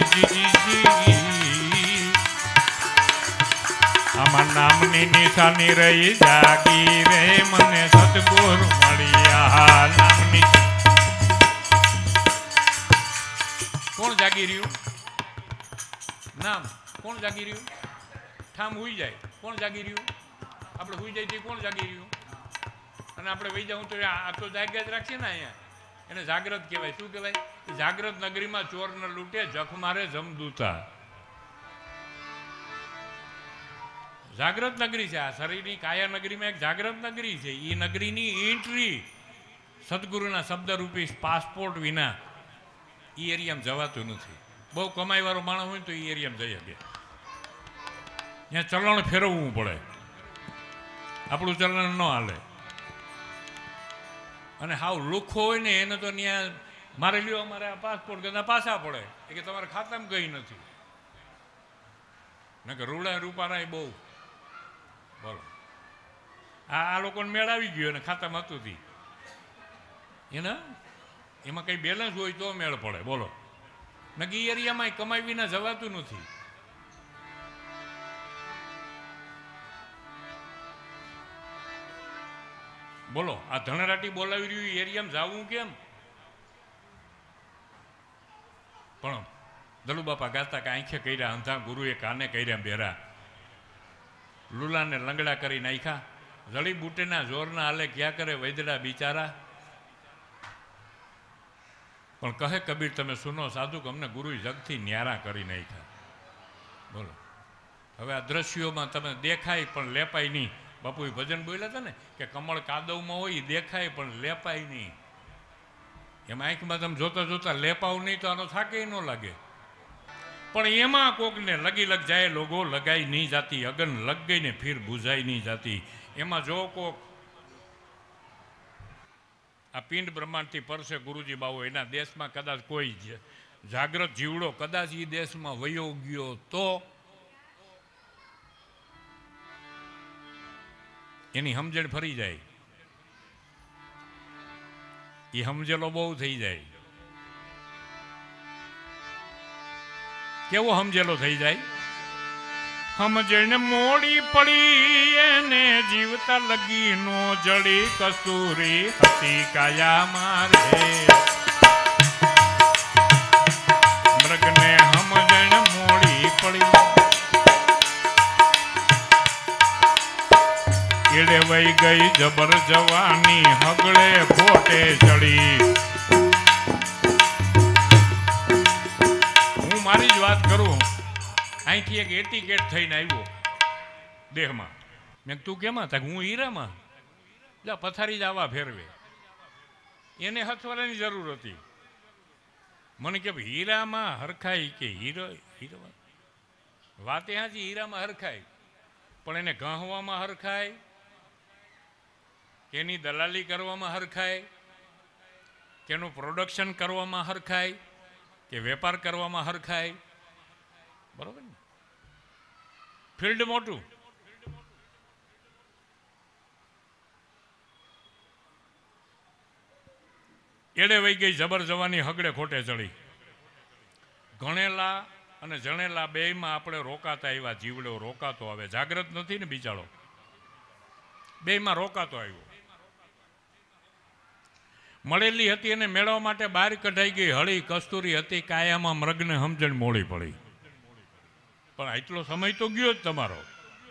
S1: આમાં નામની નિશાની રહી જાગી રે, મને સદગુરુ મળ્યા. નામની કોણ જાગી રહ્યું? નામ કોણ જાગી રહ્યું? ઠામ હુઈ જાય કોણ જાગી રહ્યું? આપણે હુઈ જાય તો કોણ જાગી રહ્યું? અને આપણે વહી જાઉં તો આ તો જાગ્યા જ રાખીએ ને. અહીંયા એને જાગ્રત કહેવાય. શું કહેવાય? જાગ્રત નગરીમાં ચોર ન લૂંટે, જખ મારે જમદૂતા. જાગ્રત નગરી છે આ શરીરની કાયા નગરીમાં. એક જાગ્રત નગરી છે. એ નગરીની એન્ટ્રી સદગુરુના શબ્દરૂપી પાસપોર્ટ વિના એ એરિયામાં જવાતું નથી. બહુ કમાઈ વાળો માણસ હોય તો એ એરિયામાં જઈ શકે. ત્યાં ચલણ ફેરવવું પડે, આપણું ચલણ ન હાલે. અને હાવ લુખો હોય ને એને તો ત્યાં મારે લ્યો અમારે આ પાસપોર્ટ કદાચ પાછા પડે કે તમારે ખાતામાં કંઈ નથી ને કે રૂડા રૂપારા બહુ બોલો આ લોકોને મેળ આવી ગયો અને ખાતામાં હતું એમાં કંઈ બેલેન્સ હોય તો મેળ પડે બોલો નકી એરિયામાં કમાઈ વિના જવાતું નથી. બોલો આ ધણરાટી બોલાવી રહ્યું એરિયામાં જવું કેમ? પણ દલુ બાપા ગાતા કે આંખે કર્યા અંધા ગુરુએ કાને કર્યા બેરા લુલાને લંગડા કરી નાખ્યા જડી બુટેના જોરના હાલે ક્યાં કરે વૈદડા બિચારા. પણ કહે કબીર તમે સુનો સાધુ કે અમને ગુરુએ જગથી ન્યારા કરી નાખ્યા. બોલો હવે આ દ્રશ્યોમાં તમે દેખાય પણ લેપાય નહીં. બાપુએ ભજન બોલ્યા હતા ને કે કમળ કાદવમાં હોય દેખાય પણ લેપાય નહીં. એમાં આંખમાં તમે જોતા જોતા લેપાવ નહીં તો આનો થાકે ન લાગે. પણ એમાં કોકને લગી લગ જાય લોગો લગાઈ નહીં જાતી અગન લગ ગઈ ને ફીર બુઝાઈ નહીં જાતી. એમાં જો કોક આ પિંડ બ્રહ્માંડથી પરસે ગુરુજી બાવો એના દેશમાં કદાચ કોઈ જાગ્રત જીવડો કદાચ એ દેશમાં વયો ગયો તો એની સમજણ ફરી જાય. એ સમજેલો બહુ થઈ જાય. કેવો સમજેલો થઈ જાય? સમજણ મોડી પડી એને જીવતા લગી નો જડી કસૂરી હતી કાયા મારે મૃગને સમજણ મોડી પડી એડે વઈ ગઈ જબર જવાની હગળે ખોટે ચડી. હું મારી જ વાત કરું. અહીંથી એક એટીકેટ થઈને આવ્યો દેહમાં. મેં તું કેમાં હતા? હું હીરામાં. જા પથારી જ આવા ફેરવે. એને હથવારાની જરૂર હતી. મને કે હીરામાં હરખાય કે હીરો વાતે હાજી હીરામાં હરખાય પણ એને ગાંહવામાં હરખાય કે એની દલાલી કરવામાં હરખાય કે એનું પ્રોડક્શન કરવામાં હરખાય કે વેપાર કરવામાં હરખાય. બરોબર ને? ફિલ્ડ મોટું. એડે વહી ગઈ જબર જવાની હગડે ખોટે ચડી. ગણેલા અને જણેલા બેયમાં આપણે રોકાતા એવા જીવડો રોકાતો આવે. જાગ્રત નથી ને બિચારો, બેયમાં રોકાતો આવ્યો. મળેલી હતી એને મેળવવા માટે બહાર કઢાઈ ગઈ હળી કસ્તુરી હતી કાયામાં મૃગને સમજણ મોડી પડી. પણ આટલો સમય તો ગયો જ તમારો.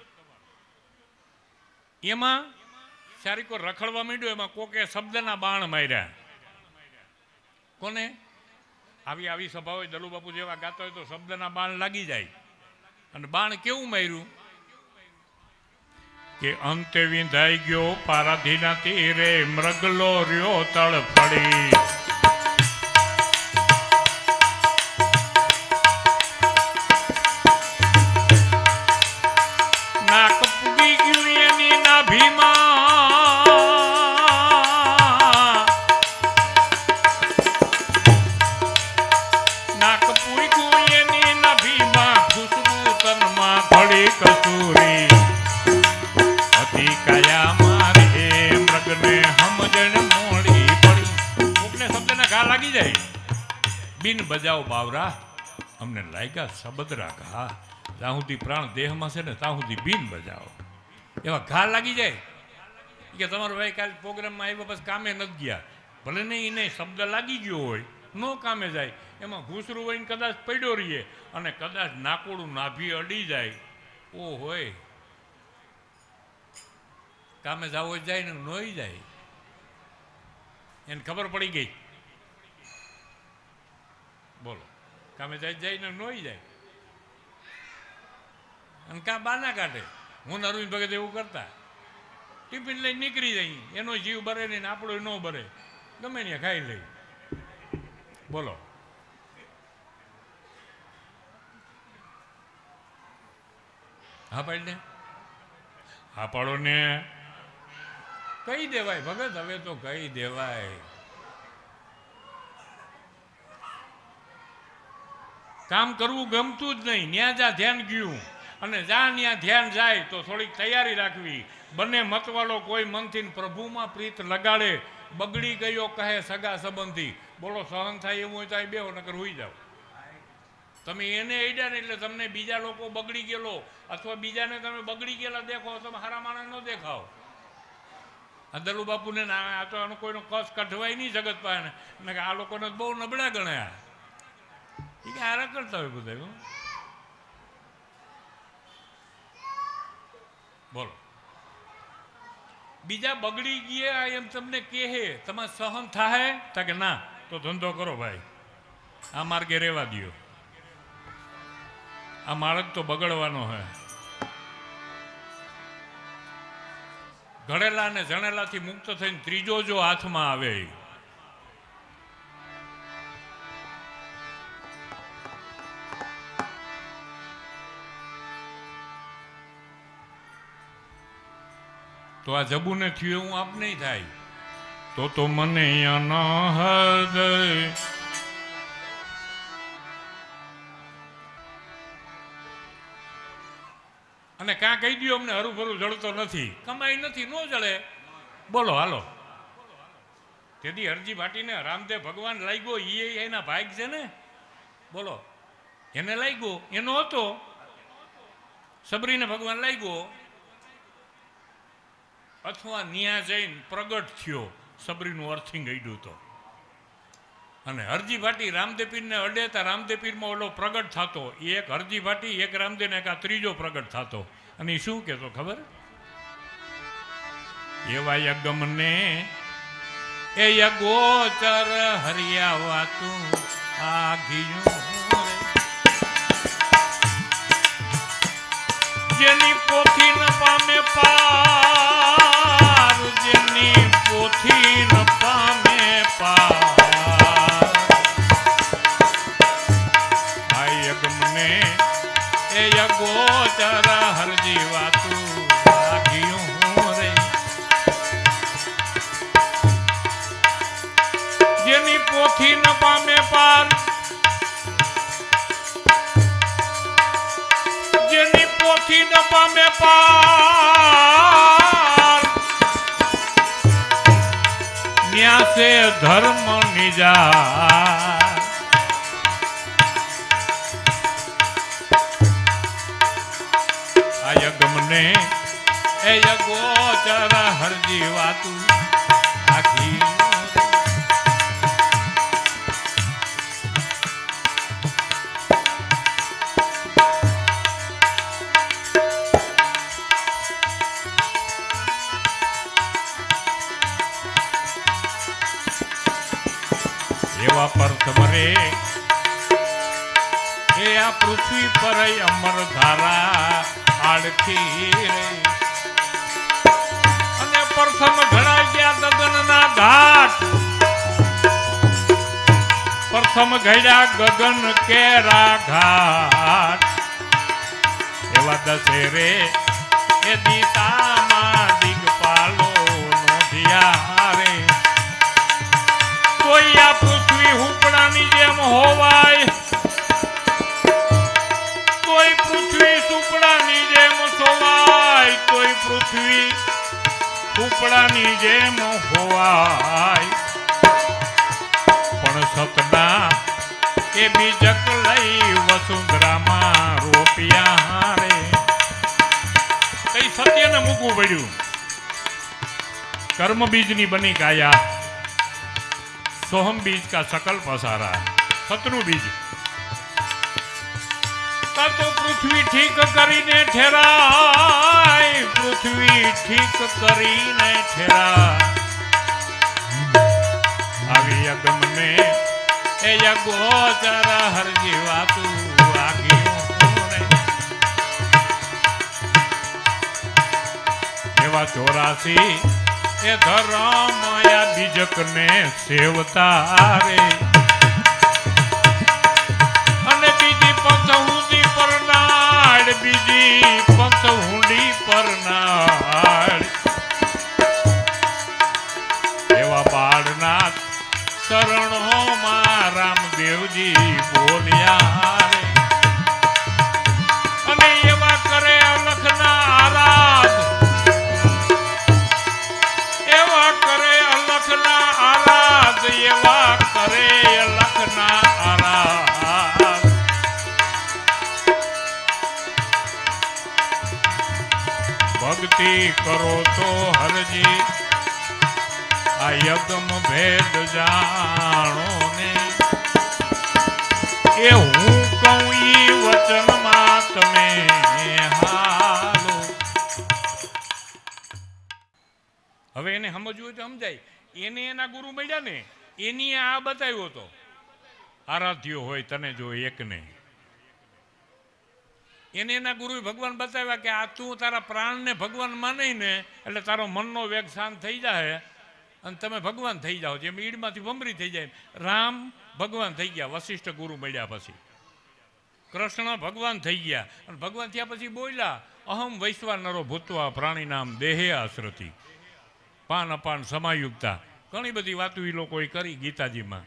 S1: એમાં સારીકો રખડવા માંડ્યો. એમાં કોકે શબ્દના બાણ માર્યા. કોને? આવી આવી સભા હોય દલુ બાપુ જેવા ગાતા હોય તો શબ્દના બાણ લાગી જાય. અને બાણ કેવું માર્યું કે અંતે વિંધાઈ ગયો પારાધીના તીરે મૃગલો રહ્યો તળફડી. નાક પૂગી ગયું એની નાભીમાં. નાક પૂગ્યું એની નાભીમાં ખુશ્બુ તનમાં ફળી કસૂરી હતી કાયા મારે મૃગને સમજણ મોડી પડી. કોકને શબ્દના ઘા લાગી જાય. બિન બજાવ બાવરા અમને લાગ્યા સબદરા ઘા. ત્યાં સુધી પ્રાણ દેહમાં છે ને ત્યાં સુધી બિન બજાવો. એવા ઘા લાગી જાય કે તમારો ભાઈ કાલે પ્રોગ્રામમાં આવ્યો બસ કામે નથી ગયા. ભલે નહીં એને શબ્દ લાગી ગયો હોય નો કામે જાય. એમાં ઘૂસરું હોય ને કદાચ પડ્યો રહીએ અને કદાચ નાકોડું નાભી અડી જાય. ઓ હોય કામે જાવો જાય ને નોઈ જાય. એને ખબર પડી ગઈ. બોલો કામે જાય ને નોઈ જાય. અને કાં બાના કાઢે. હું અરવિંદ ભગત એવું કરતા. ટિફિન લઈને નીકળી જાય. એનો જીવ બરે નહીં ને આપણો ન બરે. ગમે ને ખાઈ લઈ. બોલો હા પાડ ને હા પાડો ને. કહી દેવાય ભગત, હવે તો કહી દેવાય. કામ કરવું ગમતું જ નહીં, ન્યા જા ધ્યાન ગયું, અને જા ન્યા ધ્યાન જાય તો થોડીક તૈયારી રાખવી. બંને મતવાલો કોઈ મનથી પ્રભુમાં પ્રીત લગાડે, બગડી ગયો કહે સગા સંબંધી. બોલો, સહન થાય એવું હોય તો અહીં બેહો, નકર હોઈ જાઓ. તમે એને અડ્યા ને એટલે તમને બીજા લોકો બગડી ગયેલો અથવા બીજાને તમે બગડી ગયેલા દેખો, તમે હારા માણસ ન દેખાઓ. આ દલુ બાપુને આ તો આનો કોઈનો કસ કઢવાય નહીં જગત પાસે, ને આ લોકોને બહુ નબળા ગણ્યા. એ કે હારા કરતા હોય બધા. બોલો, બીજા બગડી ગયા એમ તમને કહે, તમારે સહન થાય તા કે ના, તો ધંધો કરો ભાઈ, આ માર્ગે રહેવા દો, આ માર્ગ તો બગડવાનો હે. ઘડેલા અને જણેલાથી મુક્ત થઈને ત્રીજો જો હાથમાં આવે, તો આ જબુને થયું એવું આપ નહીં થાય. તો મને અનહદ અને કાં કહી દો અમને હરું ફરું જળતો નથી, કમાઈ નથી, ન જળે. બોલો હાલો, તેથી હરજી ભાટીને રામદેવ ભગવાન લાગ્યો, એ એના ભાગ છે ને. બોલો, એને લાગ્યો, એનો હતો, સબરીને ભગવાન લાગ્યો, અથવા ન્યા જઈને પ્રગટ થયો, સબરીનું અર્થિંગ ગયું તો. અને હરજી ભાટી રામદેવ પીરને અડે તા રામદેવ પીરમાં ઓલો પ્રગટ થતો, એક હરજી ભાટી, એક રામદેવ ને એક આ ત્રીજો પ્રગટ થતો. અને એ શું કહેતો ખબર? એવા યગમને એ યગોચર હરિયાવાતું આગિયું, જેની પોથી ન પામે પાર, જેની પોથી ન પામે પાર. એ યગોચર હરજી વાતું આગિયું રે, જેની પોથી ન પામે પાર, જેની પોથી ન પામે પાર, ન્યાસે ધર્મ નિજા. યગમને એ યગોચર હરજી વાતું આખી. એવા પ્રથમ રે એ આ પૃથ્વી પર અમર ધારા આડથી રે, અને પ્રથમ ઘડા ગયા ગગનના ઘાટ, પ્રથમ ઘડ્યા ગગન કેરા ઘાટ. એવા દશેરે એ દિશામાં દિગપાલો નોંધ્યા રે, કોઈ આ પૃથ્વી હુંપડાની જેમ હોવાય, કોઈ પૃથ્વી સુપડાની જેમ સોવાય, કોઈ પૃથ્વી સુપડાની જેમ હોવાય. પણ સતના એ બીજક લઈ વસુંધરામાં રોપિયા રે. કઈ સત્યને મૂકવું પડ્યું? કર્મ બીજની બની કાયા, સોહમ બીજ કા सकल पसारा. सतनु बीज तो पृथ्वी ठीक करीने ठेराय, पृथ्वी ठीक करीने ठेराय. આવી યગમ ને એ યગોચર હરજી વાતું આગિયું રે. એવા 84 એ ધર્મયા બીજક ને સેવતા રે, અને બીજી પંચહુંડી પરનાળ, બીજી પંચહુંડી પરનાળ. ભક્તિ કરો તો હરજી આ યગમ ભેદ જાણો ને એ હું કહું ઈ વચનમાં તમે હાલો. હવે એને સમજવું હોય તો સમજાય. એને એના ગુરુ મળ્યા ને એની આ બતાવ્યો હતો આરાધ્યો હોય તને જો એકને એને એના ગુરુએ ભગવાન બતાવ્યા કે આ તું તારા પ્રાણને ભગવાન માને ને એટલે તારો મનનો વેગ શાંત થઈ જાય અને તમે ભગવાન થઈ જાઓ. જેમ ઈડમાંથી ભમરી થઈ જાય રામ ભગવાન થઈ ગયા વશિષ્ઠ ગુરુ મળ્યા પછી. કૃષ્ણ ભગવાન થઈ ગયા અને ભગવાન થયા પછી બોલ્યા અહમ વૈશ્વાનરો ભૂતવા પ્રાણીનામ દેહે આશ્રતી પાન અપાન સમાયુક્તા. ઘણી બધી વાતો એ લોકોએ કરી ગીતાજીમાં.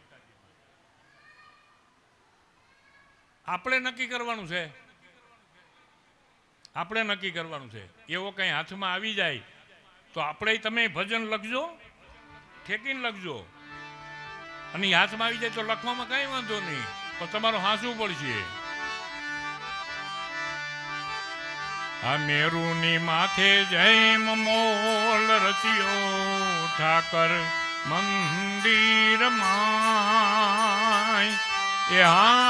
S1: આપણે નક્કી કરવાનું છે. આપણે નક્કી કરવાનું છે. એવો કંઈ હાથમાં આવી જાય તો આપણે તમે ભજન લખજો ઠેકીને લખજો અને હાથમાં આવી જાય તો લખવામાં કાંઈ વાંધો નહીં પણ તમારું હાંસવું પડશે. આ મેરુની માથે જય મોલ રચ્યો ઠાકર મંદિર માં એ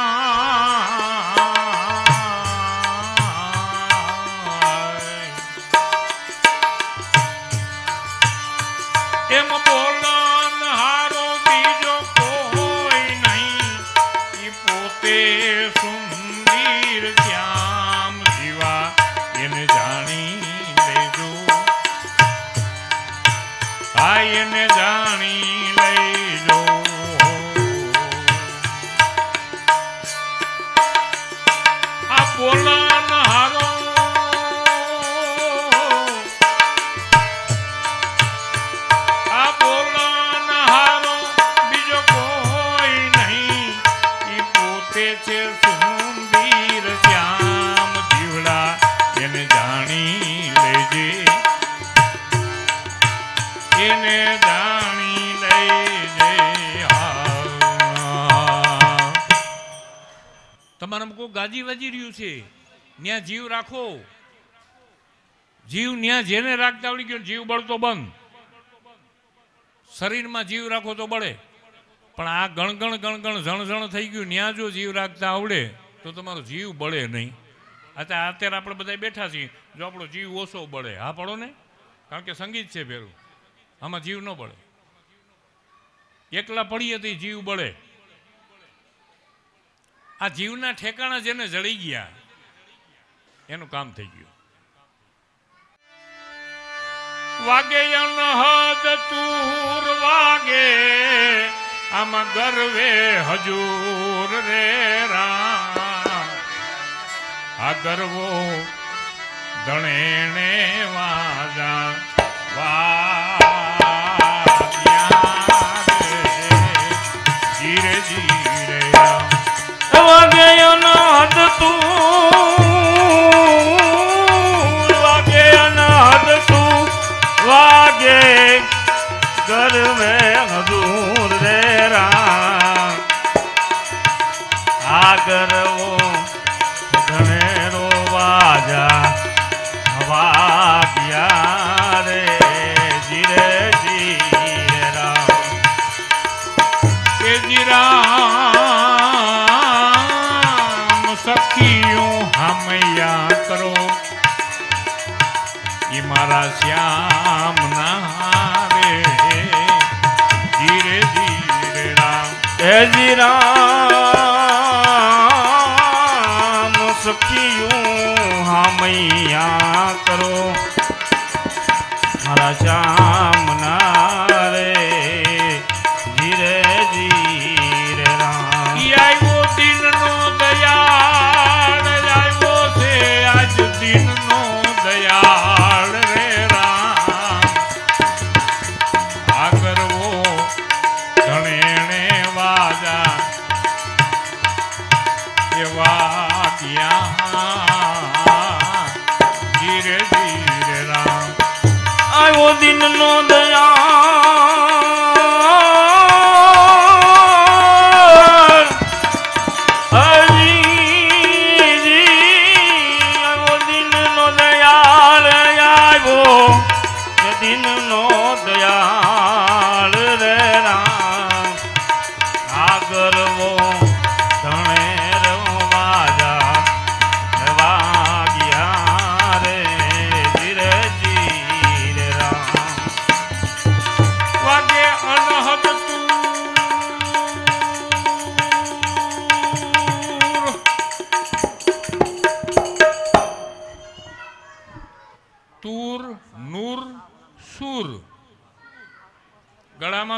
S1: એમ બોલન હારો બીજો કોઈ નહીં એ પોતે સુંદર શ્યામ જીવા એને જાણી લેજો આ એને જાણી લેજો. આ બોલન હારો તમારા કોઈ ગાજી વાજી રહ્યું છે ત્યાં જીવ રાખો. જીવ ત્યાં જેને રાખતા આવડી ગયો જીવ બળતો બંધ. શરીરમાં જીવ રાખો તો બળે પણ આ ગણગણ ગણગણ ઝણઝણ થઈ ગયું ત્યાં જો જીવ રાખતા આવડે તો તમારો જીવ બળે નહીં. અત્યારે આપણે બધા બેઠા છીએ જો આપણો જીવ ઓછો બળે હા પડો ને કારણ કે સંગીત છે ભેરું આમાં જીવ ન બળે. એકલા પડીએ તો જીવ બળે. આ જીવના ઠેકાણા જેને જળી ગયા એનું કામ થઈ ગયું. વાગે અનહદ તુર વાગે આમાં ગરવે હજૂર રે રામ આ ગરવો ધણેણે વાજા જીરે જીરે વાગે અનહદ તુર વાગે અનહદ તુર વાગે ગરવે હજૂર રે રામ આ ગરવો ધણેરો વાજા વાગ્યા રે જીરે જીરે રામ કે જીરામ સખીયું હમૈયા કરો ઈ મારા શ્યામ ના રે ધીરે ધીરે રામ હે જીરામ સખીયું હમૈયા કરો મારા શ્યામ ના રે ધીરે ધીરે રામ. આવ્યો દિનનો દયાળ આવ્યો છે આજ દિનનો દયાળ રે રામ આ કરવો ધણેણે વાજા એવા ગયા ધીરે ધીરે રામ. આવ્યો દિનનો દયાળ હજી આવ્યો દિનનો દયાળ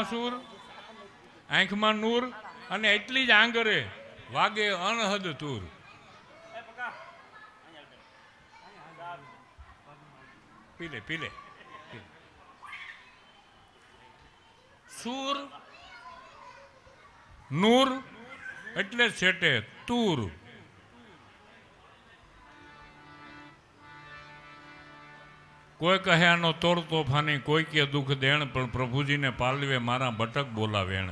S1: આંખમાં સૂર, આંખમાં નૂર, અને એટલી જ આંગરે વાગે અણહદ તૂર. પીલે પીલે સૂર નૂર એટલે છેટે તૂર. કોઈ કહે આનો તોડ તોફાની, કોઈ કે દુઃખ દેણ, પણ પ્રભુજીને પાલવે મારા બટક બોલાવેણ.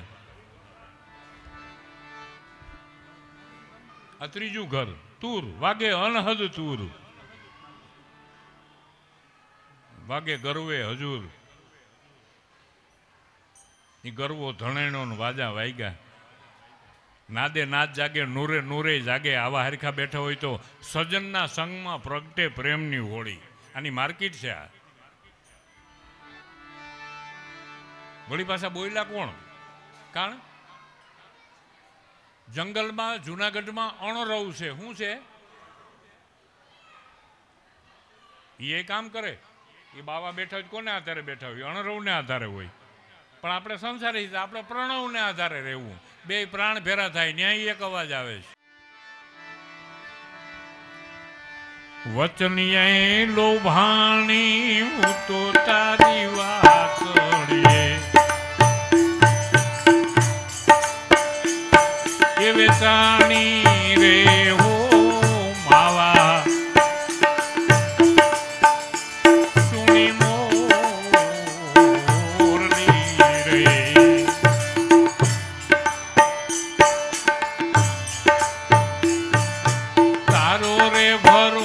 S1: આ ત્રીજું ઘર તૂર, વાગે અનહદ તૂર, વાગે ગરવે હજુર. એ ગરવો ધણેણો વાજા વાગ્યા, નાદે નાદ જાગે, નૂરે નૂરે જાગે. આવા હરખા બેઠા હોય તો સજનના સંગમાં પ્રગટે પ્રેમની હોળી. આની માર્કેટ છે આ. વળી પાછા બોયલા કોણ? કારણ જંગલમાં જુનાગઢમાં અણરવ છે. શું છે? એ કામ કરે. એ બાવા બેઠા હોય કોને આધારે બેઠા હોય? અણરવને આધારે હોય. પણ આપણે સંસારી આપણે પ્રણવને આધારે રહેવું. બે પ્રાણ ભેરા થાય, ન્યાય એક અવાજ આવે છે. વચનીય લોભાણી હું તો તારી વાકડીએ, એ વેચાણી રે હો માવા, સુણી મોરલી રે. તારો રે ભરો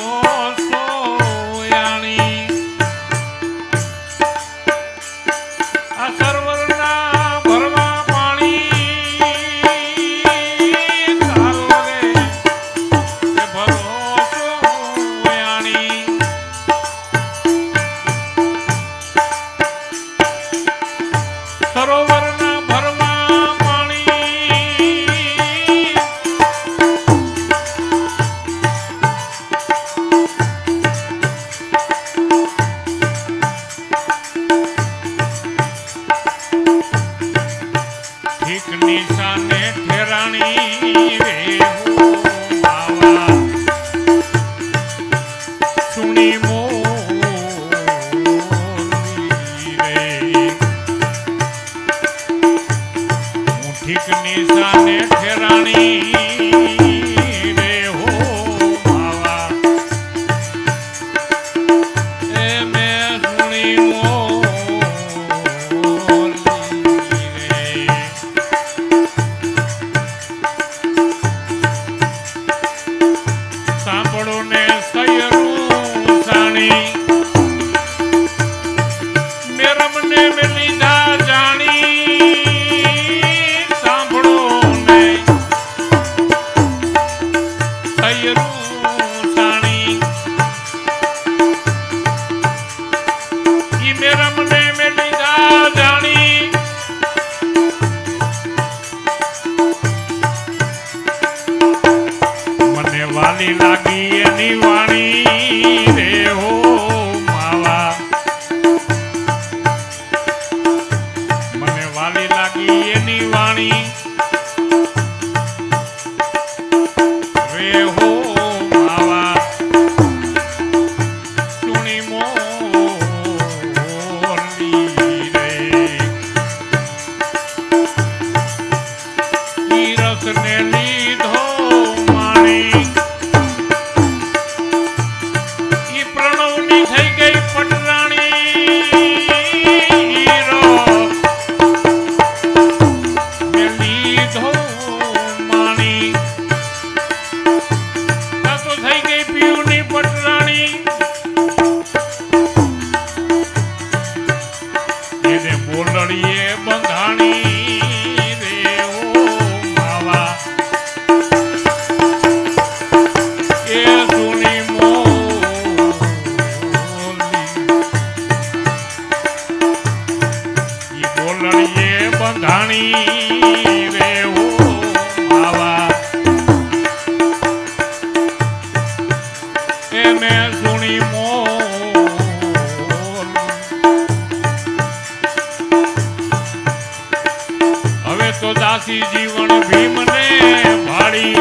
S1: દાસી જીવન ભીમને ભાડી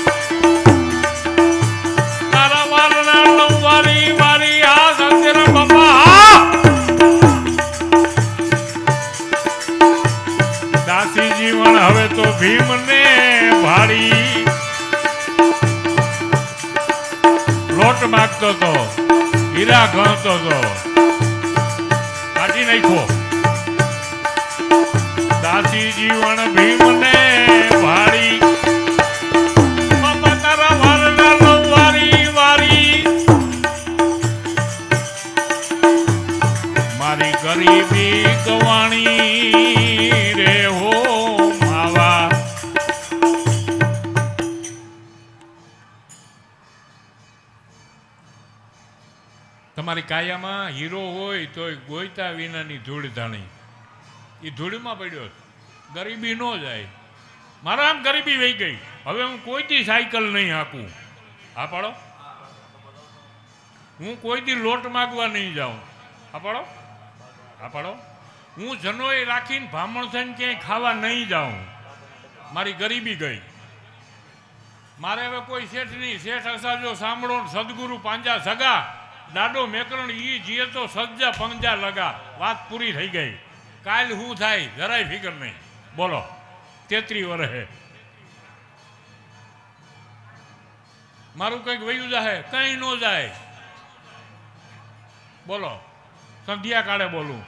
S1: તારા વારના લંવારી વારી આ સંતેરા બાપા દાસી જીવન હવે તો ભીમને ભાડી લોટ માગતો તો હીરા ગણતો તો કાઢી નાખ્યો દાસી જીવન ભીમને ભાડી બાપા તારા વારના લંવારી વારી મારી ગરીબી ગવાણી રે હો માવા તમારી કાયામાં હીરો હોય તોય ગોયતા વિનાની ધૂળ ધાણી એ ધૂળમાં પડ્યો ગરીબી ન જાય મારા આમ ગરીબી વહી ગઈ હવે હું કોઈથી સાયકલ નહીં હાંકું હા પાડો હું કોઈથી લોટ માગવા નહીં જાઉં હા પાડો હા પાડો હું જનોય રાખીને ભામણ થઈને ક્યાંય ખાવા નહીં જાઉં મારી ગરીબી ગઈ મારે હવે કોઈ શેઠ નહીં શેઠ અસાજો સાંભળો સદગુરુ પાંજા સગા દાડો મેકરણ ઈ જીએ તો સજ્જા પંજા લગા વાત પૂરી થઈ ગઈ કાલ શું થાય જરાય ફિકર નહીં બોલો 33 વર્ષે મારું કંઈક વયું જાય કંઈ ન જાય બોલો સંધ્યા કાળે બોલું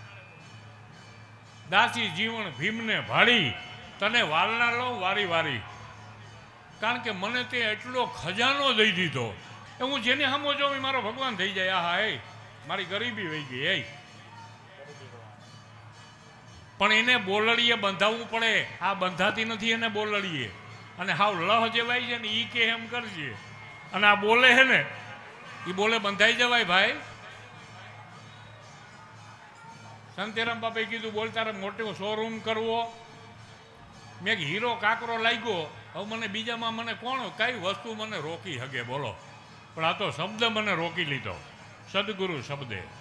S1: દાસી જીવન ભીમને ભાડી તને વાલના લઉં વારી વારી કારણ કે મને તે એટલો ખજાનો દઈ દીધો એ હું જેને સામો જોઉં મારો ભગવાન થઈ જાય આહા એ મારી ગરીબી વહી ગઈ એ પણ એને બોલડીએ બંધાવવું પડે આ બંધાતી નથી એને બોલડીએ અને હાવ લહ જેવાય છે ને એ કે એમ કરજે અને આ બોલે છે ને એ બોલે બંધાઈ જવાય ભાઈ સંતેરામ બાપાએ કીધું બોલ તારે મોટો શોરૂમ કરવો મેં હીરો કાકરો લાગ્યો હવે મને બીજામાં મને કોણ કઈ વસ્તુ મને રોકી શકે બોલો પણ આ તો શબ્દ મને રોકી લીધો સદગુરુ શબ્દે